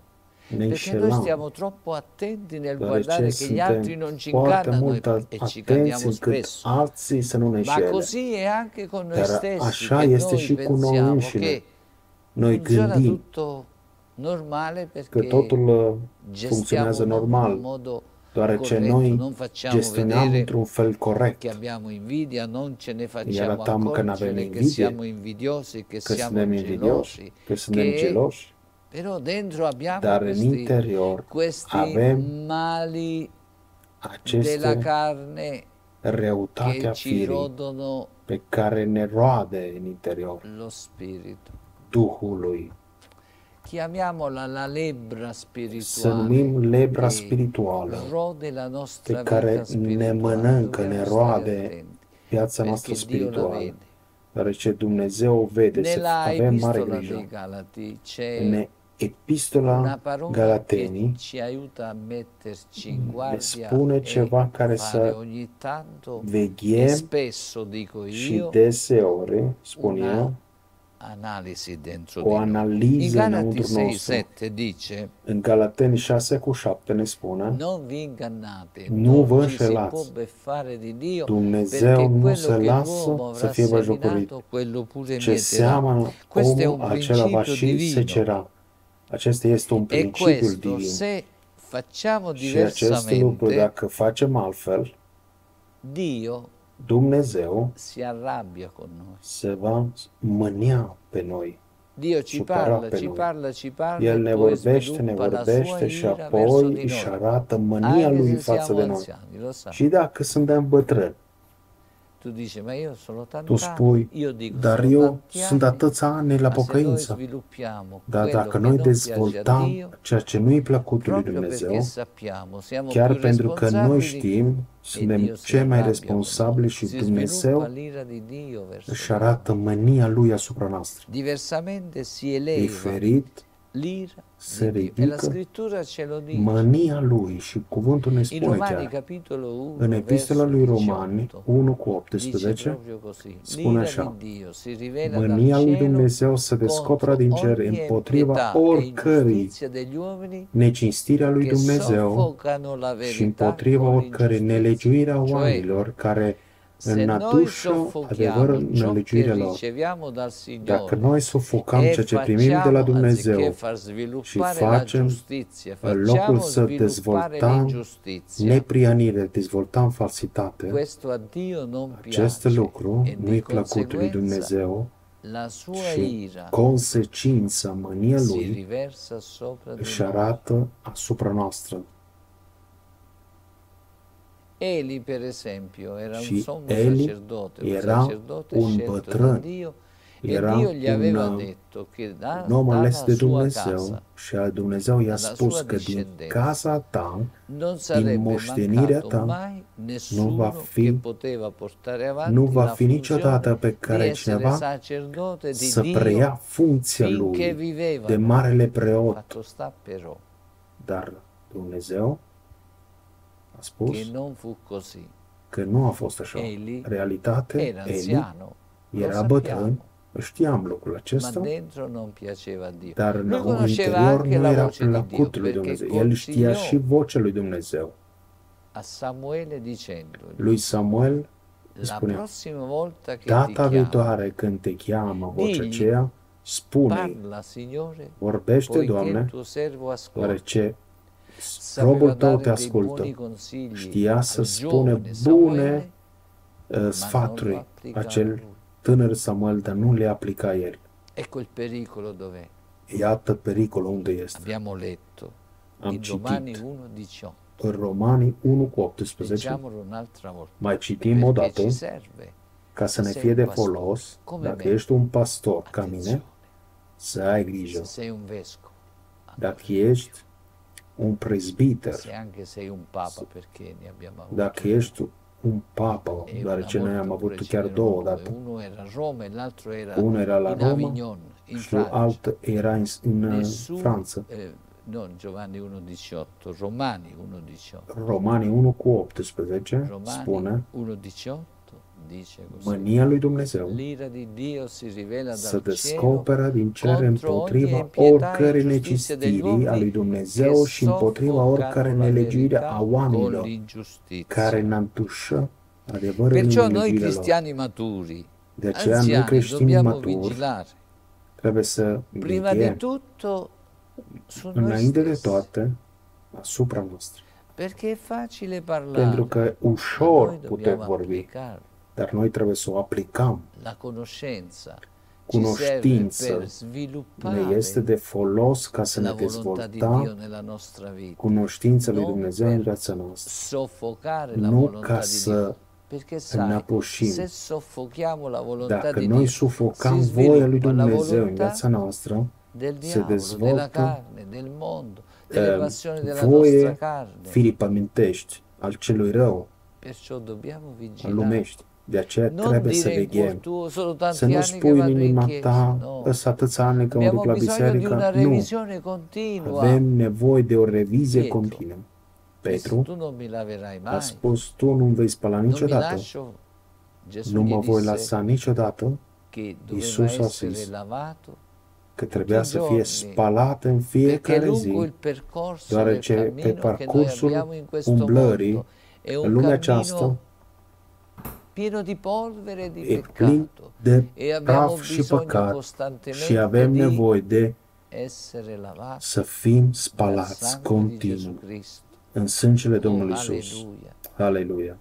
ne Perché noi înșelăm, stiamo troppo attenti nel deoarece guardare che gli altri non suntem ci foarte ingannano mult e, e ci atenți inganniamo încât spesso. alții să nu ne Ma înșele. così è anche con noi Dar stessi, așa che este noi și cu noi pensiamo înșine. che Noi funziona gândim tutto normale că perché totul uh, gestiamo funcționează in un normal, modo deoarece corretto, noi non facciamo gestionăm vedere într-un fel che corect. abbiamo invidia, non ce ne Îi facciamo arătăm că nu avem accorgere che invidie, siamo invidiosi, che că siamo suntem invidioși, gelosi, că suntem che geloși, però dentro abbiamo dar în questi, interior questi avem mali della aceste carne răutate che a ci firii rodono pe care ne roade în interior lo spirito. Duhului. Chiamiamola la lebbra Să spirituale numim lebra che spirituală rode la nostra pe care vita ne spirituale. mănâncă, Dobbiamo ne stare roade attenti, viața noastră perché Dio la spirituală. vede. Deoarece Dumnezeu o vede, să Nella avem mare epistola grijă. dei Galati c'è În una epistola parola che Galatenii ci aiuta a metterci in ne guardia spune e ceva care fare să ogni tanto e veghem spesso, dico și io, deseori, spun una eu, analisi dentro o di noi. In analiză Galati înăuntru sei nostru. sette dice: În Galateni șase cu șapte ne spune: non vi ingannate, nu vă non ci si può înșelați. beffare di Dio, Dumnezeu perché nu quello se che lasă l'uomo să avrà fie bajocorit. seminato, quello pure Ce mieterà. seamănă Questo è omul, un acela va principio și divino. secera. Acesta este un E principiu questo, divin. se facciamo Și acest lucru, diversamente, dacă facem altfel, Dio Dumnezeu si arrabbia con noi. se va mânia pe noi. Dio ci supăra parla, pe ci noi. parla, ci parla El e ne poi vorbește, ne sviluppa la vorbește sua și ira verso apoi di își noi. arată mânia Anche lui se față siamo de noi. anziani, lo sa. Și dacă suntem bătrâni, Tu dici, ma io sono tanti tu spui, anni, io dico, dar sono eu tanti sunt anni, atâția ani la ma se noi pocăință. sviluppiamo Dar quello dacă che noi non piace a dezvoltam Dio, ceea ce nu-i plăcut lui proprio perché Dumnezeu, sappiamo, siamo chiar più pentru că noi responsabili știm, e suntem Dio si cei mai arrabbia con responsabili noi. și Si sviluppa Dumnezeu l'ira di Dio verso își di noi. arată mânia lui asupra noastră. Diversamente si eleva Diferit l'ira se di Dio. E la ridică scrittura ce lo dice. mânia lui și cuvântul ne In spune Romani chiar. capitolo uno, În epistola verso lui Romani diciotto, unu cu dice optsprezece proprio così: spune l'ira așa: di Dio si rivela mânia dal lui cielo Dumnezeu se descoperă contro din cer ogni împotriva impietà e oricărei ingiustizia degli uomini necinstirea lui che Dumnezeu soffocano la și verità împotriva con oricărei l'ingiustizia. nelegiuirea Cioè, oamenilor care se noi înătușă soffochiamo adevărul ciò che nelegiuirea lor. riceviamo dal Dacă Signore noi sufocăm e ceea ce primim de la facciamo, anziché Dumnezeu far și sviluppare la facem, giustizia, în locul facciamo să sviluppare dezvoltăm l'ingiustizia, neprianire, dezvoltăm falsitate, questo a Dio non acest piace lucru e nu-i di plăcut lui conseguenza Dumnezeu la sua și ira consecința, mânia si lui riversa sopra di își noi. arată asupra noastră. Eli, per esempio, era un Și sommo Eli sacerdote, un era sacerdote un scelto da bătrân, Dio, era e Dio gli aveva un, detto che da, un om ales dalla de sua Dumnezeu casa și al Dumnezeu i-a alla spus sua că din discendenza casa ta, non sarebbe moștenirea mancato ta mai nu nessuno va fi, che poteva portare avanti nu va la fi niciodată funzione pe di care essere cineva sacerdote di să Dio preia funcția finché lui de vivevano. marele preot. Fatto sta però Dar Dumnezeu a spus che non fu così. că nu a fost așa. Eli Realitate, era Eli anziano, lo era bătrân, sappiamo, știam lucrul ma acesta, dentro non piaceva a Dio. dar Lui în conosceva interior anche nu la era voce di Dio, plăcut lui perché Dumnezeu. El știa consigliò și vocea lui Dumnezeu. a Samuele dicendogli: Lui Samuel la spunea: prossima volta che ti data chiamo, viitoare când te cheamă vocea digli, aceea, spune-i, parla, Signore, vorbește, poiché il Doamne, tuo servo ascolta. deoarece Sapeva robul tău te dare dei ascultă. buoni consigli Știa să al spune giovane bune Samuele, uh, ma non lo sfaturi applicava acel lui. tânăr Samuel, dar nu le aplica el. Ecco il pericolo dov'è. Iată pericolul unde este. Abbiamo letto Am in Romani citit uno diciotto. în Romani unu cu optsprezece, Leggiamolo un'altra volta. mai citim o Perché dată, ci serve. ca să ne Sei fie un de pastore, folos, come dacă me. ești un pastor ca mine, Attenzione. să ai grijă. Se sei un vescovo, Dacă ești un prezbiter, se anche sei un papa, perché ne abbiamo avuto dacă ești un papă, e deoarece una noi am volta avut pure chiar ce două n'erano due. dată. Uno era a Roma e l'altro era Unul era la in Roma Avignon, in și Francia. alt era în, în Nessuno, Franță. eh, non Giovanni uno diciotto, Romani uno diciotto. Romani unu cu optsprezece Romani spune uno diciotto mânia lui Dumnezeu l'ira di Dio si rivela se dal descoperă cielo din cer contro ogni împotriva impietà e oricărei ingiustizia degli necestiri a lui uomini Dumnezeu che și împotriva oricărei soffocano la nelegiuire verità a con oamenilor care l'ingiustizia. întușă adevărul în Perciò noi nelegiurile lor. cristiani maturi, De aceea noi anziani, creștini dobbiamo maturi vigilare. trebuie să Prima di veghem tutto su noi înainte de stessi, toate asupra noastră. perché è facile parlare, Pentru că ma ușor noi putem dobbiamo vorbi, applicarlo. dar noi trebuie să o aplicăm. La conoscenza ci serve Cunoștință per ne sviluppare este de folos ca să ne la volontà di dezvoltăm Dio nella nostra vita, cunoștința lui non Dumnezeu în per viața noastră. soffocare la Nu volontà ca di să Dio. Perché sai, înăbușim. se soffochiamo la volontà Dacă di noi Dio, sufocăm si voia lui sviluppa la Dumnezeu în volontà viața noastră, del se diavolo, della dezvoltă carne, del mondo, delle eh, passioni della nostra voie carne. filipămintești al celui rău, Perciò dobbiamo al vigilare. lumești. De aceea Non trebuie să dire in cuor veghem. tuo, sono tanti Să nu anni che spui în vado in inima chiesa. ta, No. ăsta atâția ani că mă Abbiamo duc la bisogno di una biserică. Nu. revisione continua. Avem nevoie de o revizie Pietro, continuă. Disse, Petru tu non mi laverai a mai. spus, tu nu vei spăla Non mi niciodată. lascio. Gesù Nu gli mă voi disse lăsa niciodată, che doveva Iisus a essere zis lavato că trebuia tutti i să fie giorni, spălat în perché fiecare lungo zi, il percorso del deoarece pe cammino che noi parcursul abbiamo in questo umblării mondo è în un lumea cammino aceasta pieno di polvere e di e plin peccato de e abbiamo praf și bisogno păcat și costantemente avem di nevoie de essere lavati să fim dal spălați sangue di Gesù continuu Cristo. în sângele Oh, Domnului Iisus. alleluia. Aleluia!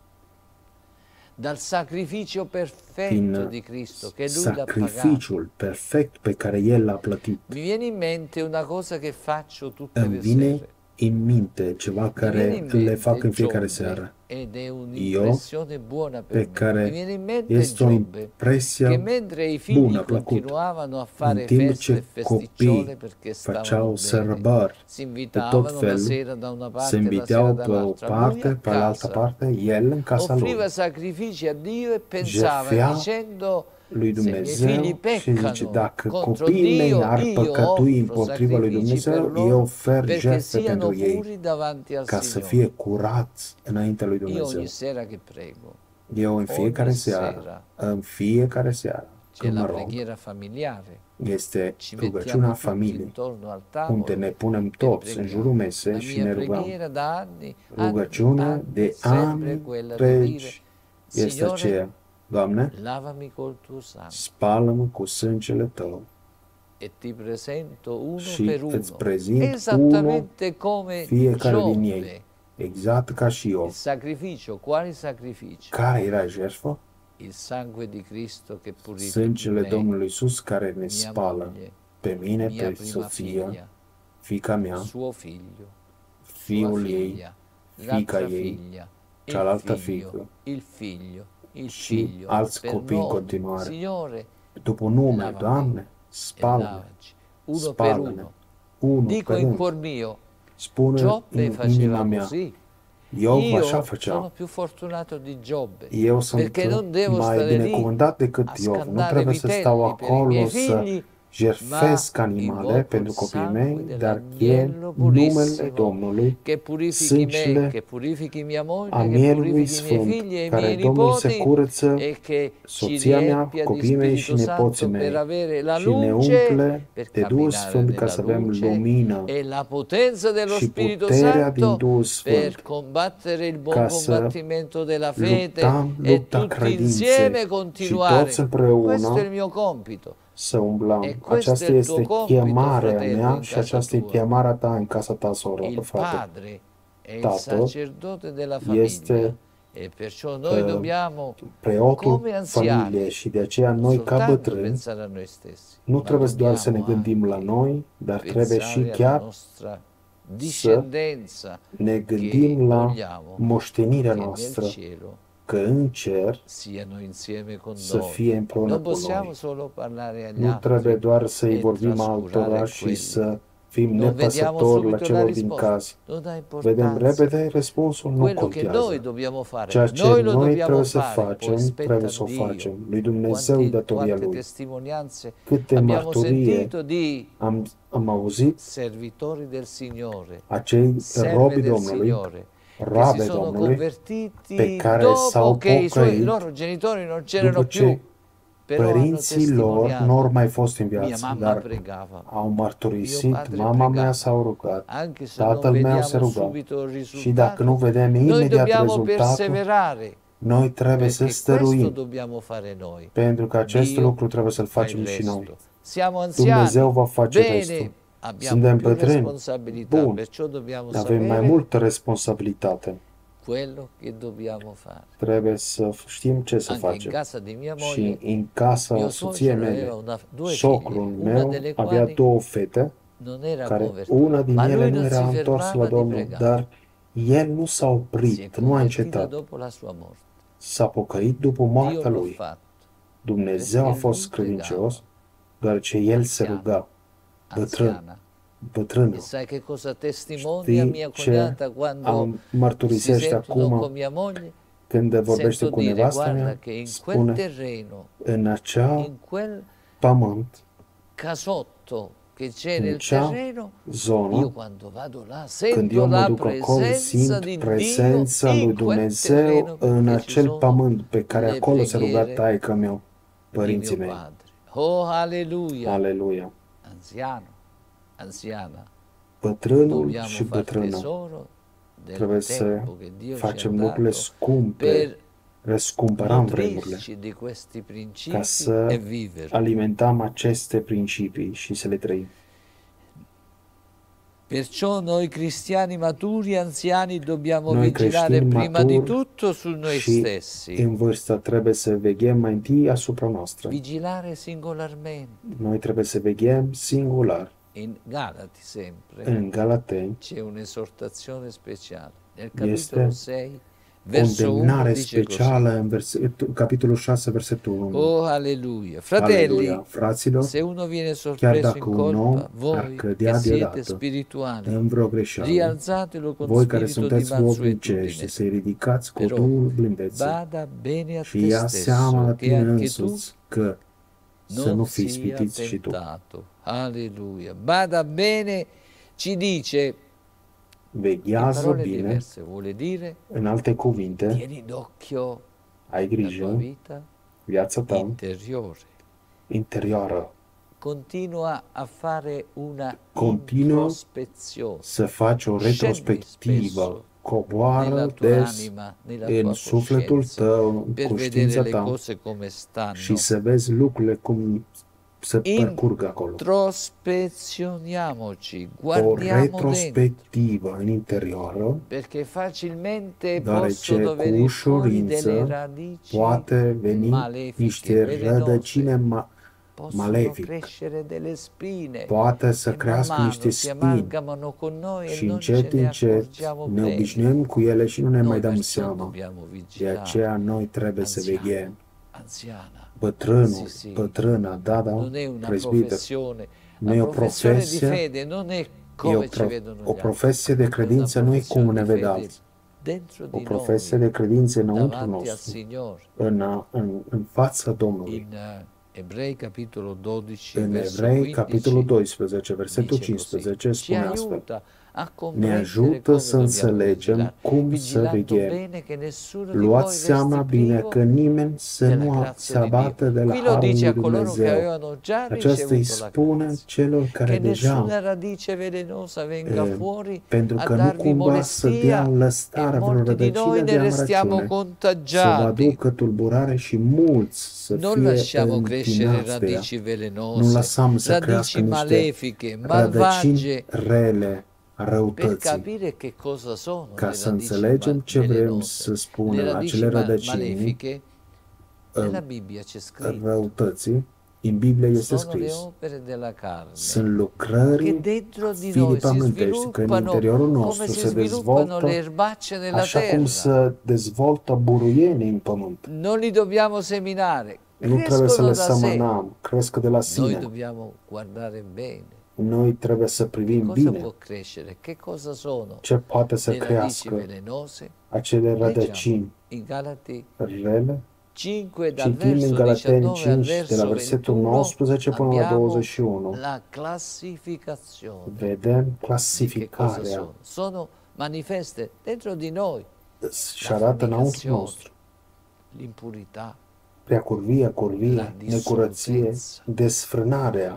Dal sacrificio perfetto Din di Cristo che Lui l'ha pagato. sacrificiul perfect pe care El l-a plătit. Mi viene in mente una cosa che faccio tutte Îmi le vine sere. în minte ceva Mi viene care in le mente fac în fiecare Giobbe, seară. ed è Io, un'impressione buona per pe me. care Mi viene in mente este o Giobbe che impresia mentre i figli bună, plăcută. continuavano a În fare timp feste e ce festicciole copiii perché stavano făceau bene, sărbări si de tot invitavano la felul, sera da una se parte e la sera inviteau pe o dall'altra. Lui parte, a pe altă casa parte, El în casa lui. offriva sacrifici a Dio e pensava Jertfea dicendo lui se i miei Dumnezeu figli și peccano zice, dacă contro copiii mei Dio, ar io păcătui offro împotriva lui sacrifici per Dumnezeu, eu loro ofer perché jertfe siano pentru ei, puri davanti al ca să Signore. fie curați înaintea lui Io Dumnezeu. ogni sera che prego, Eu în fiecare ogni seară, sera în fiecare seară, c'è când mă la rog, preghiera familiare, este ci rugăciunea mettiamo tutti familiei, intorno al unde tavolo ne punem e toți în preghiamo. jurul mesei La și mia ne rugăm. preghiera da anni, Rugăciunea anni, de sempre ani quella di dire, întregi este Signore, aceea, Doamne, lavami col tuo sangue spală-mă cu sângele Tău e ti presento uno și per uno, îți prezint unul esattamente come fiecare din Giobbe. ei, exact ca și eu. Il sacrificio, quale sacrificio? Care era jertfă? Il sangue di Cristo che purifica Sângele me, Domnului Iisus care ne mia spală moglie, pe mine, mia pe prima soția, figlia, fiica mea, suo figlio, sua fiul ei, figlia, fiica l'altra ei, figlia, cealaltă il figlio, fiică il figlio, il și figlio, alți per copii în nome, continuare. Signore, După nume, lavami Doamne, e spală-ne, lavaci, uno per spală-ne, uno. unul Dico pe in unul. cuor mio, Spune Giobbe în inima faceva mea, così. eu Io așa sono făceam. più fortunato di Giobbe, Eu sunt perché non devo mai stare lì binecuvântat decât a Iov. Nu scannare trebuie să stau vitelli per i acolo miei să figli, jertfesc ma animale invoco pentru il copiii sangue mei, dar chem dell'agnello numele purissimo Domnului, che purifichi me, sângele che purifichi mia moglie, che amielului purifichi i miei sfânt, figli e i care miei Domnul se nipoti curăță e che ci soția mea, riempia di copiii mei și Spirito nepoții Santo mei per avere la și ne luce, umple per de Duhul camminare Sfânt ca nella să avem luce lumină e la potenza dello și Spirito puterea din Santo Duhul per Sfânt combattere il buon ca să combattimento della fede luptăm e lupta tutti credinței insieme și continuare. toți împreună Questo è il mio compito. să umblăm. E questo Aceasta è il este tuo compito, chemarea fratello, mea in și casa aceasta e tua. chemarea ta în casa ta, soră, Il frate. padre è il Tatăl sacerdote della famiglia este e perciò noi uh, dobbiamo, preotul come familiei anziani, și de aceea noi ca soltanto bătrâni pensare a noi stessi, nu ma trebuie doar să ne dobbiamo gândim la anche noi, dar trebuie și pensare alla chiar nostra discendenza ne che gândim la vogliamo moștenirea che nel noastră, cielo că în cer siano insieme con să noi. fie împreună Non cu possiamo noi. solo parlare agli Nu trebuie altri doar să-i e vorbim trascurare altora și quelli. să fim Non vediamo nepăsători la subito la celor din risposta. caz. Non ha Vedem importanza. repede răspunsul, nu Quello che noi contează. dobbiamo fare, Ceea ce noi lo noi dobbiamo trebuie să fare, poi facem, spetta trebuie a să o Dio. facem. Lui Dumnezeu Quanti, datoria quante Lui. testimonianze Câte abbiamo marturie sentito di am, am auzit servitori del Signore, acei serve robi del Domnului, Signore, roabe Domnului pe care s-au pocăit i loro genitori non c'erano după ce più, però hanno părinții lor testimoniato. nu au mai fost în Mia viață, mamma dar pregava, au mio mărturisit, padre mama mea pregava. s-a rugat, Anche se non tatăl meu se vediamo ruga. subito il Și dacă nu risultato, vedem noi imediat dobbiamo rezultatul, perseverare, noi trebuie să perché questo stăruim, dobbiamo fare noi. pentru că acest Dio lucru trebuie să-l fa il facem și noi. resto. Siamo Dumnezeu anziani, va face restul. bene, abbiamo Suntem più bătrâni, responsabilità, bun, perciò dobbiamo avem mai sapere multă responsabilitate. quello che dobbiamo fare. Trebuie să știm ce să Anche in facem. casa di mia Și moglie, în casa mio soției suocero mele, aveva una, due socrul figlie, una meu delle avea quali două fete, non era care convertita, una din ma ele lui nu non era si întors la fermava di Domnul, pregare. dar el nu s-a Si è oprit, nu a convertita încetat. dopo la sua morte. S-a pocăit după Dio moartea l'ha lui. fatto, Dumnezeu a perché fost lui pregava, credincios, deoarece el se anziana, ruga, bătrân, anziana. E bătrână. sai che cosa testimonia mia Știi ce cognata quando am si mărturisește sentono con acum mia moglie? când vorbește Sento cu dire, nevasta guarda mea? che in quel Spune, terreno, în acea in quel pământ, casotto che c'è în nel acea terreno, io zonă, quando vado là când sento eu mă la duc acolo, presenza simt di Dio prezența lui in quel Dumnezeu terreno în perché ci acel sono pământ pe care le acolo se ruga preghiere taică meu, di părinții mio mei. padre. Oh, alleluia! Aleluia! Anziano, anziana, Bătrânul dobbiamo și far bătrâna tesoro del trebuie să tempo che Dio ci ha facem lucrurile dato scumpe, per răscumpărăm vremurile, nutrirci di questi ca principi să e vivere. alimentăm aceste principii și să le trăim. Perciò noi cristiani maturi, anziani, dobbiamo Noi vigilare creștini prima di maturi tutto su noi și stessi, în vârstă trebuie să veghem mai întâi asupra noastră. vigilare singolarmente. Noi trebuie să veghem singular. In Galati sempre În Galateni c'è un'esortazione speciale. Nel este capitolo sei, verso uno condemnare dice così. specială în versetul, capitolul șase, versetul unu. Oh, alleluia. Fratelli, Aleluia. Fraților, se uno viene chiar sorpreso in dacă un om colpa, voi ar che cădea siete deodată spirituali, în vreo greșeală, rialzatelo con voi care spirito di sunteți duhovnicești, mansuetudine. să-i ridicați cu Però Duhul blândeței bada bene a și te ia seama la stesso che tine anche tu însuți că să nu non fii sia ispitit și tu. tentato. Alleluia. Bada bene ci dice in Veghează parole bine, diverse, vuole dire în alte cuvinte, tieni d'occhio ai la tua grijă, vita viața ta interiore. interioară, Continua a fare una continuă introspezione să faci o Scendi retrospectivă, spesso coboară nella tua des anima, nella în tua sufletul coscienza, tău, în per vedere conștiința le ta cose come stanno. și să vezi lucrurile cum să In- parcurgă acolo. Introspezioniamoci, O guardiamo dentro, retrospectivă în interioară, perché facilmente deoarece possono cu venire fuori delle ușurință radici poate veni malefiche, niște velenose, rădăcine ma- possono malefic. crescere delle spine poate să e man crească mano niște si spini amalgamano con noi și e non ce încet, ne încet accorgiamo ne bene. obișnuim cu ele și nu ne mai Noi dăm perciò seama. dobbiamo De vigilare. aceea noi trebuie să Anziana, veghem. anziana, Bătrânul, Sì, sì. bătrâna, da, da, non è una prezbiter, professione, nu e la o professione di profesie, fede non è e come o, ci pro- vedono gli o altri, profesie de è una credință nu e cum professione ne di vede fede alții. dentro O di profesie noi, de credință înăuntru davanti al nostru, Signore. în, a- în, în fața Domnului. In uh, Ebrei capitolo dodici, În verso Evrei, capitolul quindici, doisprezece, versetul dice così, cincisprezece, ci spune astfel. aiuta a Ne comprendere ajută come să dobbiamo înțelegem vigilare, cum să vigilando veghem. bene che nessuno di voi Luați seama resti bine privo că nimeni să della nu grazia se di Dio. abată de la Qui lo harul dice a lui coloro che Dumnezeu. avevano già Aceasta îi ricevuto la spune grazia. celor care Che deja, nessuna radice velenosa venga eh, fuori pentru a că nu darvi cumva să dea molestia în e lăstare vreo molti di noi rădăcină de ne restiamo amărăciune, să vă contagiati. aducă tulburare și mulți să Non fie lasciamo crescere întinați de ea. radici Nu velenose, lăsăm să radici crească niște malefiche, rădăcini malvagie, rele a per răutății, capire che cosa sono ca le să radici înțelegem ce vrem velenose. să Le spună radici acele ma- rădăcini malefiche, nella Bibbia c'è scritto, răutății. În Biblie este sono le scris. opere della carne, Sunt che lucrări dentro di firii noi si pământești, că în sviluppano interiorul come nostru si se sviluppano dezvoltă le erbacce nella așa cum terra. se dezvoltă buruienii în pământ. Non li dobbiamo seminare, Nu trebuie să crescono le da sé. sămânăm, cresc de la Noi sine. dobbiamo guardare bene. Noi trebuie să privim Cosa bine può crescere? Che cosa sono ce poate să le radici crească velenose? acele Leggiamo rădăcini in Galati rele. cinque dal Citim în verso Galateni diciannove al cinci, de la verso versetul ventuno, nouăsprezece până la abbiamo douăzeci și unu. la classificazione. Vedem Che cosa clasificarea. sono? Sono manifeste dentro di noi și arată înăuntru nostru. L'impurità, preacurvia, curvia, necurăție, desfrânarea,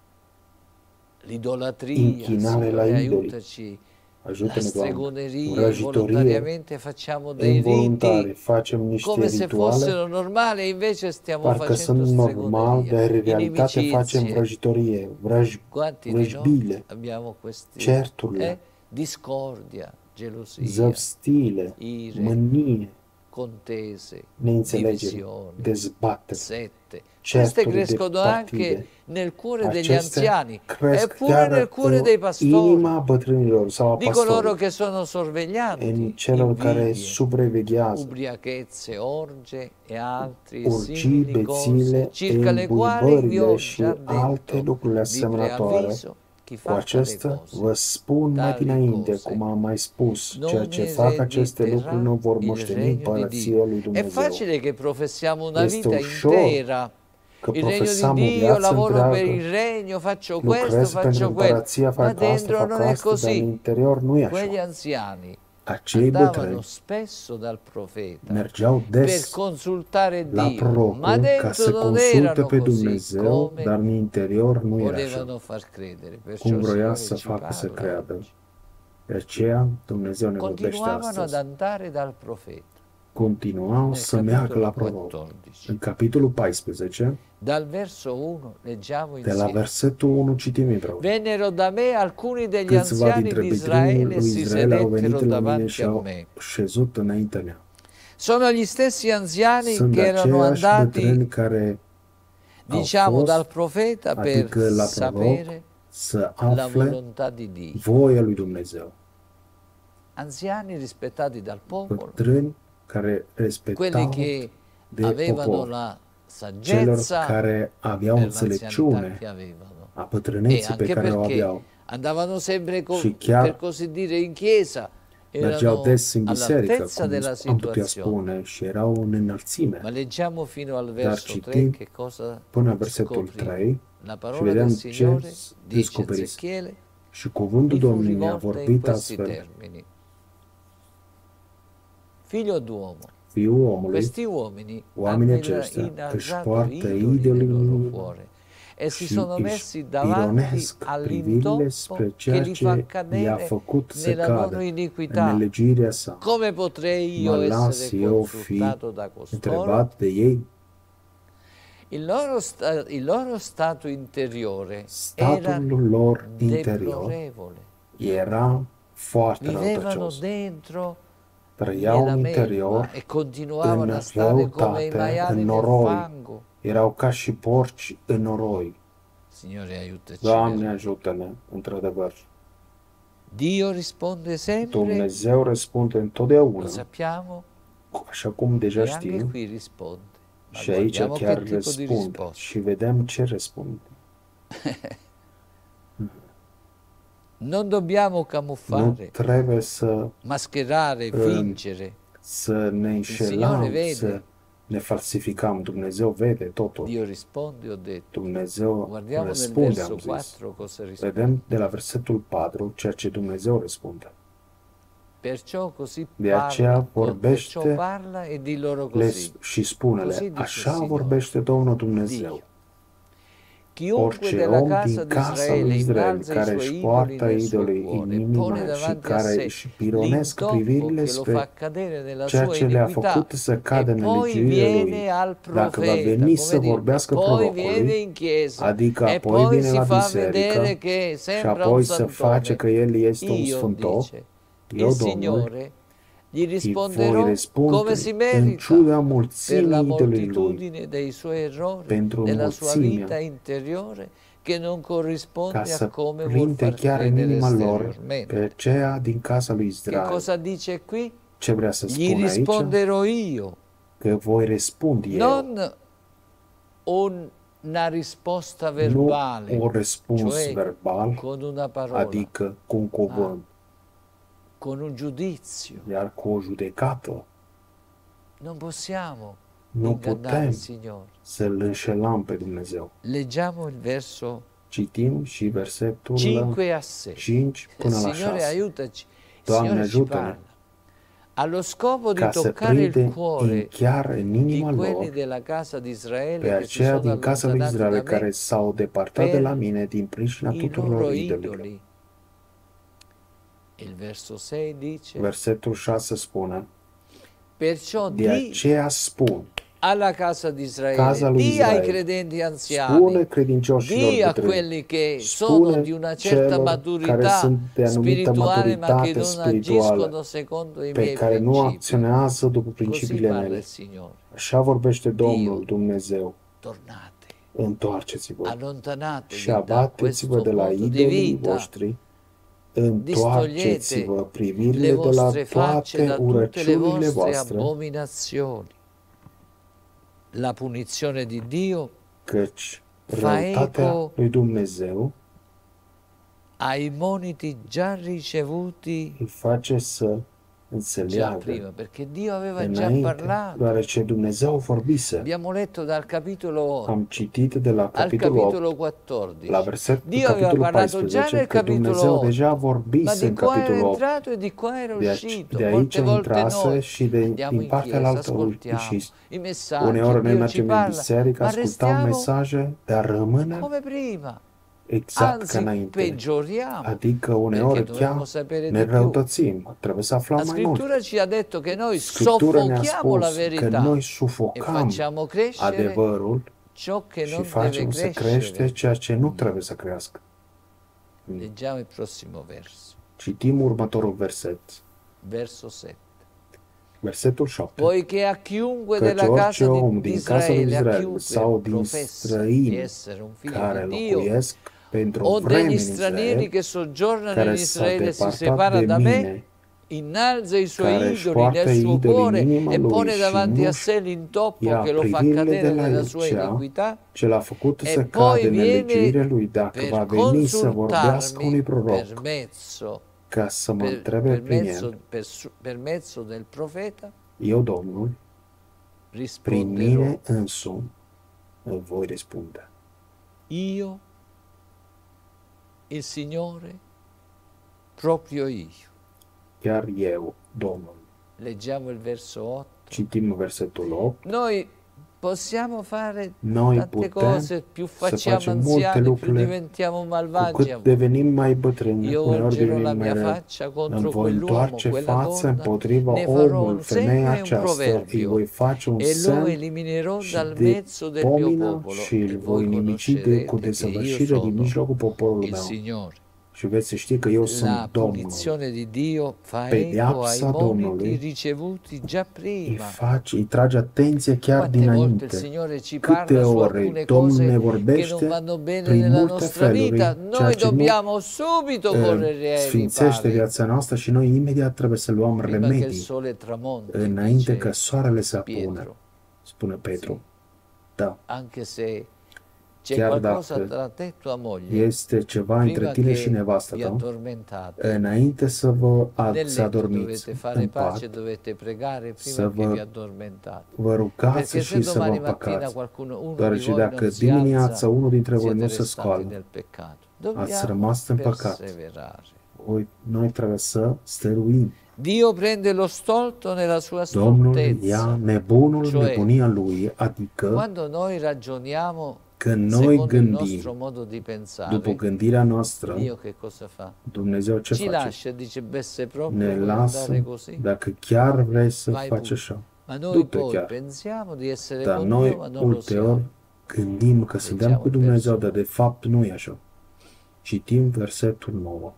închinare la idoli. Ajută-ne, Doamne, vrăjitorie, involuntare, facem niște rituale, parcă sunt normal, dar în realitate facem vrăjitorie, vrăj, vrăjbile, certurile, zăvstile, mânie, contese, neînțelegeri, dezbateri, queste crescono anche nel cuore degli anziani e pure nel cuore dei pastori, di coloro che sono sorveglianti, invidie, ubriachezze, orge e altri simili cose, circa le quali vi ho già detto, vi preavviso. Cu acesta vă spun mai dinainte, cum am mai spus, ceea ce fac aceste lucruri nu vor moșteni împărăția lui Dumnezeu. È facile che professiamo una vita intera. Că Il regno profesam di o Dio, viață lavoro per întreagă, il regno, faccio questo, lucrez pentru faccio quello, împărăția, ma fac asta, dentro fac non è asta, dar în così. interior nu e Quegli așa. anziani Acei andavano bătrâni spesso dal profeta mergeau per des consultare la Dio, prorocul ma ca dentro să non consulte erano pe così Dumnezeu, come dar în interior nu era volevano așa, far credere. Perciò cum il vroia Signore să ci facă să parla creadă. oggi. De aceea Dumnezeu ne vorbește Continuavano ad astăzi. andare dal profeta. Continuau Nel să meargă capitolo la proroc. quattordici. În capitolul paisprezece, Dal verso uno leggiamo de la insieme. versetul unu citim împreună. Vennero da me alcuni degli Câțiva anziani dintre di bătrânii Israele e lui si Israel au venit sedettero la mine davanti și a au me. șezut înaintea mea. Sono gli stessi anziani Sunt che erano aceiași andati, bătrâni care au diciamo, fost, dal profeta per adică la proroc, sapere să la afle volontà di Dio. voia lui Dumnezeu. Anziani rispettati dal popolo, Bătrâni care quelli respectau che de avevano popor, la celor saggezza care aveau per l'anzianità înțelepciune che avevano. a E bătrâneții pe anche care o perché aveau. andavano sempre, co- Și chiar per così dire, in chiesa, mergeau erano des în biserică, all'altezza della cum am putea situazione. spune, și erau în înălțime. Ma leggiamo fino al Dar verso tre citim che cosa până la versetul scopri. trei La și parola vedem del ce Signore, dice descoperiți. Ezechiele, Și cuvântul mi fu Domnului a rivolta in vorbit questi astfel: termini. Figlio d'uomo, Fiul omului, questi uomini oamenii hanno aceștia își innalzato poartă idoli idolii nel în loro inimă cuore e si și sono își messi davanti ironesc privirile all'intoppo spre che ceea li fa ce i-a cadere făcut să nella cadă loro în iniquità. nelegiuirea sa. Come potrei io Mă las essere eu fi consultato da costoro? întrebat de ei. Il loro, sta- il loro stato interiore era Statul lor interior deplorevole. era foarte Vivevano răutăcios. dentro Trăiau nella în melma interior e continuavano în a stare come i răutate, maiali în nel noroi. fango. Erau ca și porci în noroi. Signore, aiutaci. Doamne, ajută-ne, într-adevăr. Dio risponde sempre, Dumnezeu răspunde lo întotdeauna, sappiamo, așa cum deja e anche știm, qui risponde. Ma și aici guardiamo che chiar tipo di răspunde. risposta. Și vedem ce răspunde. Non dobbiamo Nu camuffare, trebuie să, mascherare, fingere. să ne Il Signore înșelăm, vede. să ne falsificăm. Dumnezeu vede totul. Dio risponde, ho detto. Dumnezeu Guardiamo nel răspunde, verso am zis. quattro cosa risponde. Vedem de la versetul patru ceea ce Dumnezeu răspunde. Perciò così De aceea parla, vorbește perciò parla e di loro Le, così. și Così spune-le, dice așa Signore. vorbește Domnul Dumnezeu. Dio. Chiunque Orice della om casa din di casa lui Israele Israel innalza i care suoi își idoli poartă nel suo idolii în cuore, inima pone și davanti a care sé își pironesc l'intoppo privirile che lo fa spre cadere nella ceea sua ce le-a iniquità făcut să cadă e în poi nelegiuirile lui, viene al dacă va profeta, veni să come dire, vorbească poi viene prorocului, in chiesa adică e apoi poi vine si la fa vedere biserică che și sembra un apoi să face santone. că el este un Io, sfântop, dice, eu, il Domnul, Signore, gli îi voi risponderò come răspunde si în merita ciuda per la mulțimii idolii lui, moltitudine dei suoi errori, pentru della sua mulțimea vita interiore che non ca corrisponde a să come vuol prinde far chiar în credere inima lor esteriormente. pe ceea din casa lui Che Israel. cosa dice qui? Ce vrea să Gli spun aici? risponderò io, Că voi răspund eu, non un- una risposta nu verbale, un răspuns cioè verbal, con una parola, adică cu un cuvânt, con un giudizio. iar cu o judecată. Non possiamo Nu ingannare putem il Signore. să-L înșelăm pe Dumnezeu. Leggiamo il verso Citim și versetul cinque a sei. cinci până la Signore, șase. aiutaci. Doamne, ajută-ne allo scopo di ca să toccare il prinde cuore chiar în di inima quelli lor della casa di Israele pe che si aceia sono din casa lui allontanati Israel da me care s-au depărtat de la mine din pricina i tuturor loro idolilor. idoli. Il verso sei dice: Versetul șase spune: Perciò de di aceea spun alla casa di Israele, casa lui di ai Israel, credenti spune anziani, credincioșilor di a bătrâni, quelli che sono spune di una certa celor care maturità sunt de anumită spirituale ma che maturitate non spirituală, agiscono secondo i pe miei care nu principi. acționează după Così principiile parla il mele. Signore. Așa vorbește Domnul Dio, Dumnezeu. tornate, Întoarceți-vă și allontanatevi da abateți-vă questo de la modo di idolii vita, voștri, distogliete întoarceți-vă le privirile de la vostre facce toate da tutte le urăciunile vostre voastre, abominazioni. La punizione di Dio căci fa răutatea eco lui Dumnezeu ai moniti già ricevuti îi face să già înțeleagă prima, perché Dio aveva già înainte, parlato. deoarece Dumnezeu vorbise. Abbiamo letto dal capitolo otto Am citit de la al capitolul opt capitolo quattordici. la versetul Dio aveva capitolul parlato già paisprezece nel că Dumnezeu capitolo otto, deja ma vorbise di în qua era capitolul opt. entrato e di qua era De, aici, uscito. de aici Molte volte intrase noi și de, andiamo din in partea chiesa, altă ascoltiamo ieșiți. i messaggi, Uneori noi Dio ci mergem în parla, biserică, ma ascultăm restiamo mesaje, dar rămânem come prima. exact ca Anzi, înainte. peggioriamo, Adică perché uneori dovremmo chiar sapere ne di più. răutățim, trebuie să La aflăm mai mult. scrittura ci ha detto che noi Scriptura ne-a soffochiamo la spus că verità noi e sufocam facciamo crescere adevărul ciò che și non facem deve să crește crescere. ceea ce nu trebuie să crească. Leggiamo il prossimo verso, Citim următorul verset. verso sette. Versetul șapte. Poiché a chiunque Căci della orice casa di, om di din casa lui Israele, a Israel sau chiunque din professa di străini essere un figlio care di Dio, locuiesc pentru o vreme degli în stranieri Israel, che soggiornano care in s-a Israele si depărtat separa de da me, mine, innalza i suoi care își idoli poartă nel suo idolii în cuore inima e lui pone și davanti a nu-și sé l'intoppo ia che lo fa privirile de cadere la nella el sua cea iniquità, ce l-a făcut e să poi cadă în nelegiuirea viene lui, dacă per va veni să vorbească consultarmi unui per proroc, mezzo, ca să mă per, întrebe per prin mezzo, el, per, su- per mezzo del profeta, eu, Domnul, prin risponderò, mine însumi îl voi răspunde. io, il Signore, proprio io. Chiar eu, Domnul. Leggiamo il verso otto. Citim versetul opt. Noi possiamo fare Noi tante putem cose, più să facciamo facem multe anziani, più lucruri, diventiamo cu malvagi. cât devenim mai bătrâni, Io uneori volgerò la devenim mai mia răi. faccia Îmi contro voi quell'uomo, întoarce quella fața donna, împotriva ne farò omului, un femeia segno e un aceasta, îi proverbio voi face un e lo semn eliminerò și dal de mezzo del mio pomină popolo și e îl voi voi nimici de, cu conoscerete che io desăvârșire din sono mijlocul poporului il meu. Signore. Și veți să ști că eu La sunt Domnul. punizione di Dio fa eco ai Pedeapsa moniti Domnului ricevuti già îi prima. face, îi trage atenție chiar Quante volte il dinainte. Signore ci Câte parla su ore alcune Domnul ne cose che non vorbește vanno bene prin nella multe nostra feluri, vita, ceea noi ce nu dobbiamo subito correre ai sfințește ripari viața noastră și noi imediat trebuie să luăm prima che il remedii sole tramonti, înainte dice că soarele se apună, Pietro. spune Petru. Sì. Da, Anche se c'è chiar qualcosa dacă tra te e tua moglie, este ceva între prima tine che și nevastă vi ta, addormentate, înainte să vă nel ad- să letto adormiți dovete fare în pace, pat, dovete pregare să prima che vă- vi addormentate. vă rugați Perché se și să vă domani mattina împăcați. qualcuno, uno di Deoarece voi dacă non si dimineața alza, unul dintre voi siete nu se restati scoală, nel peccato. ați Dobbiamo rămas în păcat. perseverare. Voi- Noi trebuie să stăruim. Dio prende lo stolto nella sua Domnul ia stoltezza. nebunul, Cioè, nebunia lui, adică Quando noi ragioniamo când noi secondo il nostro gândim modo di după pensare, gândirea noastră, Dio che cosa fa? Dumnezeu ce Ci face? lascia e dice, beh, se proprio Ne vuoi lasă, andare così, dacă chiar vrei să vai faci pure. așa. Ma noi Du-te poi chiar. pensiamo di essere Dar con noi Dio, ma non lo siamo. ulterior gândim că suntem Leggiamo cu il Dumnezeu, verso. dar de fapt nu e așa. Citim versetul nouă.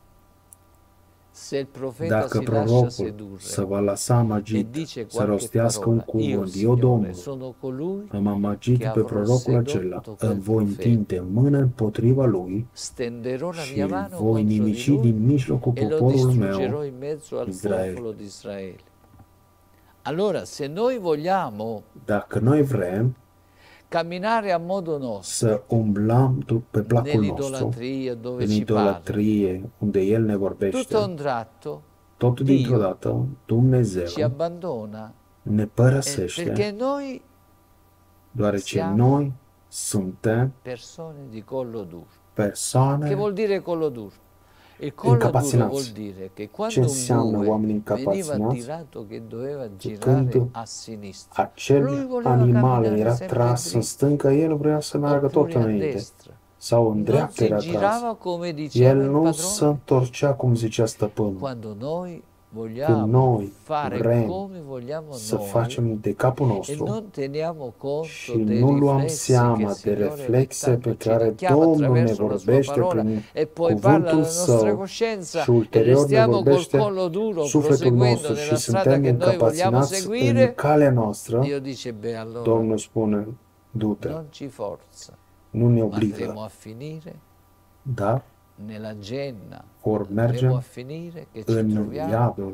Se il profeta Dacă si lascia prorocul sedurre se va lăsa e amagit, dice să qualche rostească un parola, io, cuvânt, eu, Signore, Domnul, sono colui am amagit che pe avrò prorocul acela, sedotto quel îmi voi profeta. întinde mâna împotriva lui Stenderò la și mia îl mano voi contro di nimici lui din mijlocul e lo poporul distruggerò meu, in mezzo al Israel. popolo di Israele. Allora, se noi vogliamo Dacă noi vrem camminare a modo nostro, să umblăm du- pe placul nostru, nell'idolatria dove în ci parla, idolatrie, unde El ne tutto a vorbește, un tratto tot dintr-o Dio dată Dumnezeu ci abbandona, ne eh, părăsește, perché noi deoarece siamo noi suntem persone di collo duro. Che persoane vuol dire collo duro? încapățânați. Ce înseamnă oameni încapățânați? Când acel animal era tras în stâncă, el vrea să meargă tot înainte. Sau în dreapta era tras. El nu se întorcea, cum zicea stăpânul. Când noi vrem să facem de capul nostru și nu luăm seama de reflexe pe care Domnul ne vorbește prin cuvântul Său și ulterior ne vorbește sufletul nostru și suntem încapățânați în calea noastră, Domnul spune, du-te, nu ne obligă, dar vor merge în iadul,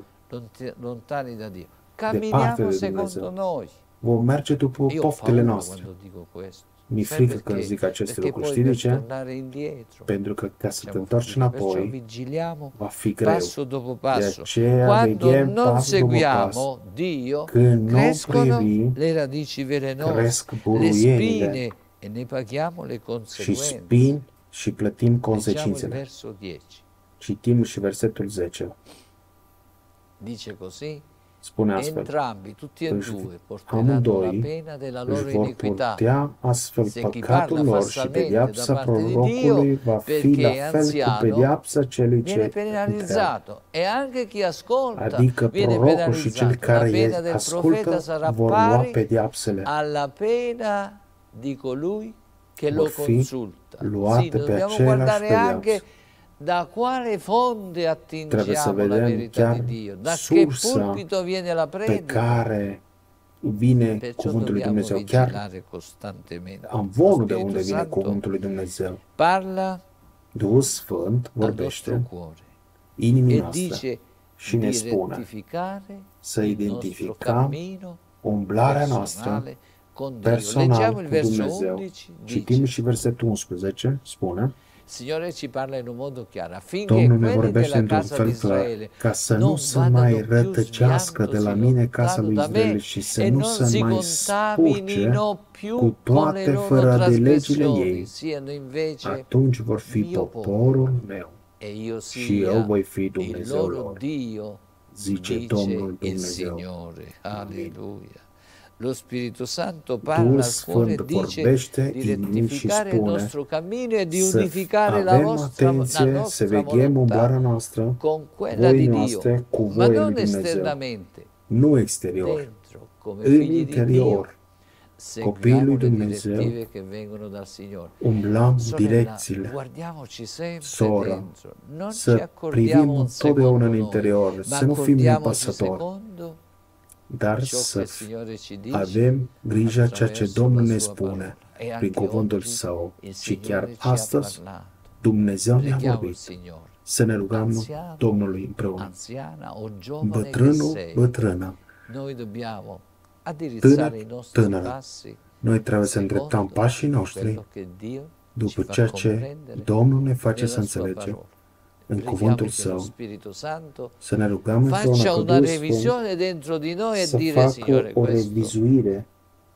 departe de Dumnezeu. Vom merge după poftele noastre. Mi-e frică când zic aceste lucruri. Știi de ce? Pentru că ca să te întorci înapoi, va fi greu. De aceea veghem pas după pas. Când nu privim, cresc buruienile și spin și plătim consecințele. Citim și versetul zece. Spune astfel, amândoi își vor purtea astfel păcatul lor și pedeapsa prorocului va fi la fel cu pedeapsa celui ce întreabă. Adică prorocul și cel care ascultă vor lua pedeapsele. Vor fi luate pe același pedeapsă. Da quale fonte attingiamo la verità di Dio? Da che pulpito viene la pe care vine cuvântul lui Dumnezeu, chiar amvonul de unde vine cuvântul lui Dumnezeu. Duhul Sfânt vorbește inimii noastre și ne spune să identificăm umblarea noastră personal cu Dumnezeu. Citim și versetul unsprezece, spune, Domnul ne vorbește într-un fel clar, ca să nu se mai rătăcească de la mine casa lui Israel și să nu se mai spurce cu toate fără de legile ei. Atunci vor fi poporul meu și eu voi fi Dumnezeul lor, zice Domnul Dumnezeu. Aleluia. Lo Spirito Santo parla al cuore e dice di rettificare il nostro cammino e di unificare la vostra, la nostra volontà con quella di Dio, ma non esternamente, nu exterior, dentro, come figli interior. Copiii lui Dumnezeu, che vengono dal Signore. Umblăm direcțiile. Guardiamoci sempre Soră, dentro, non ci să accordiamo un totdeauna în secondo interior, noi, să ma nu fim accordiamoci nepăsători, secondo dar să avem grijă ceea ce Domnul ne spune prin cuvântul Său. Și chiar astăzi Dumnezeu ne-a vorbit să ne rugăm Domnului împreună. Bătrânul, bătrână, tânăr, tânără, noi trebuie să îndreptăm pașii noștri după ceea ce Domnul ne face să înțelegem în cuvântul Său, să ne rugăm împreună cu Duhul Sfânt să facă o revizuire.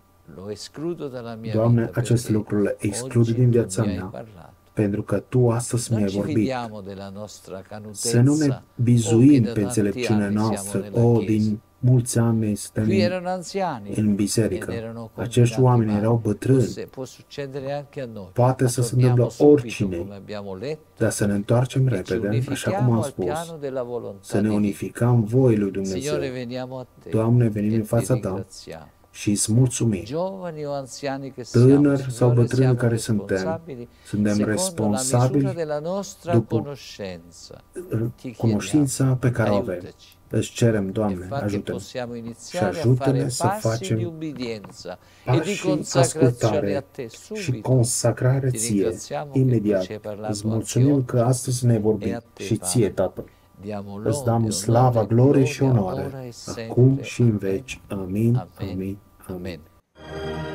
Doamne, aceste lucruri le exclud din viața mea, pentru că Tu astăzi mi-ai vorbit. Să nu ne bizuim pe înțelepciunea noastră, o, din mulți ani suntem în biserică. Acești oameni erau bătrâni. Poate să se întâmplă oricine, dar să ne întoarcem repede, așa cum am spus, să ne unificăm voii lui Dumnezeu. Doamne, venim în fața Ta și îți mulțumim. Tânări sau bătrâni care suntem, suntem responsabili după cunoștința pe care o avem. Îți cerem, Doamne, ajută-ne și ajută-ne să facem pașii ascultare și consacrare Ție imediat. Îți mulțumim că astăzi ne vorbim și Ție, Tatăl. Îți dăm slava, glorie și onoare, acum și în veci. Amin, amin, amin.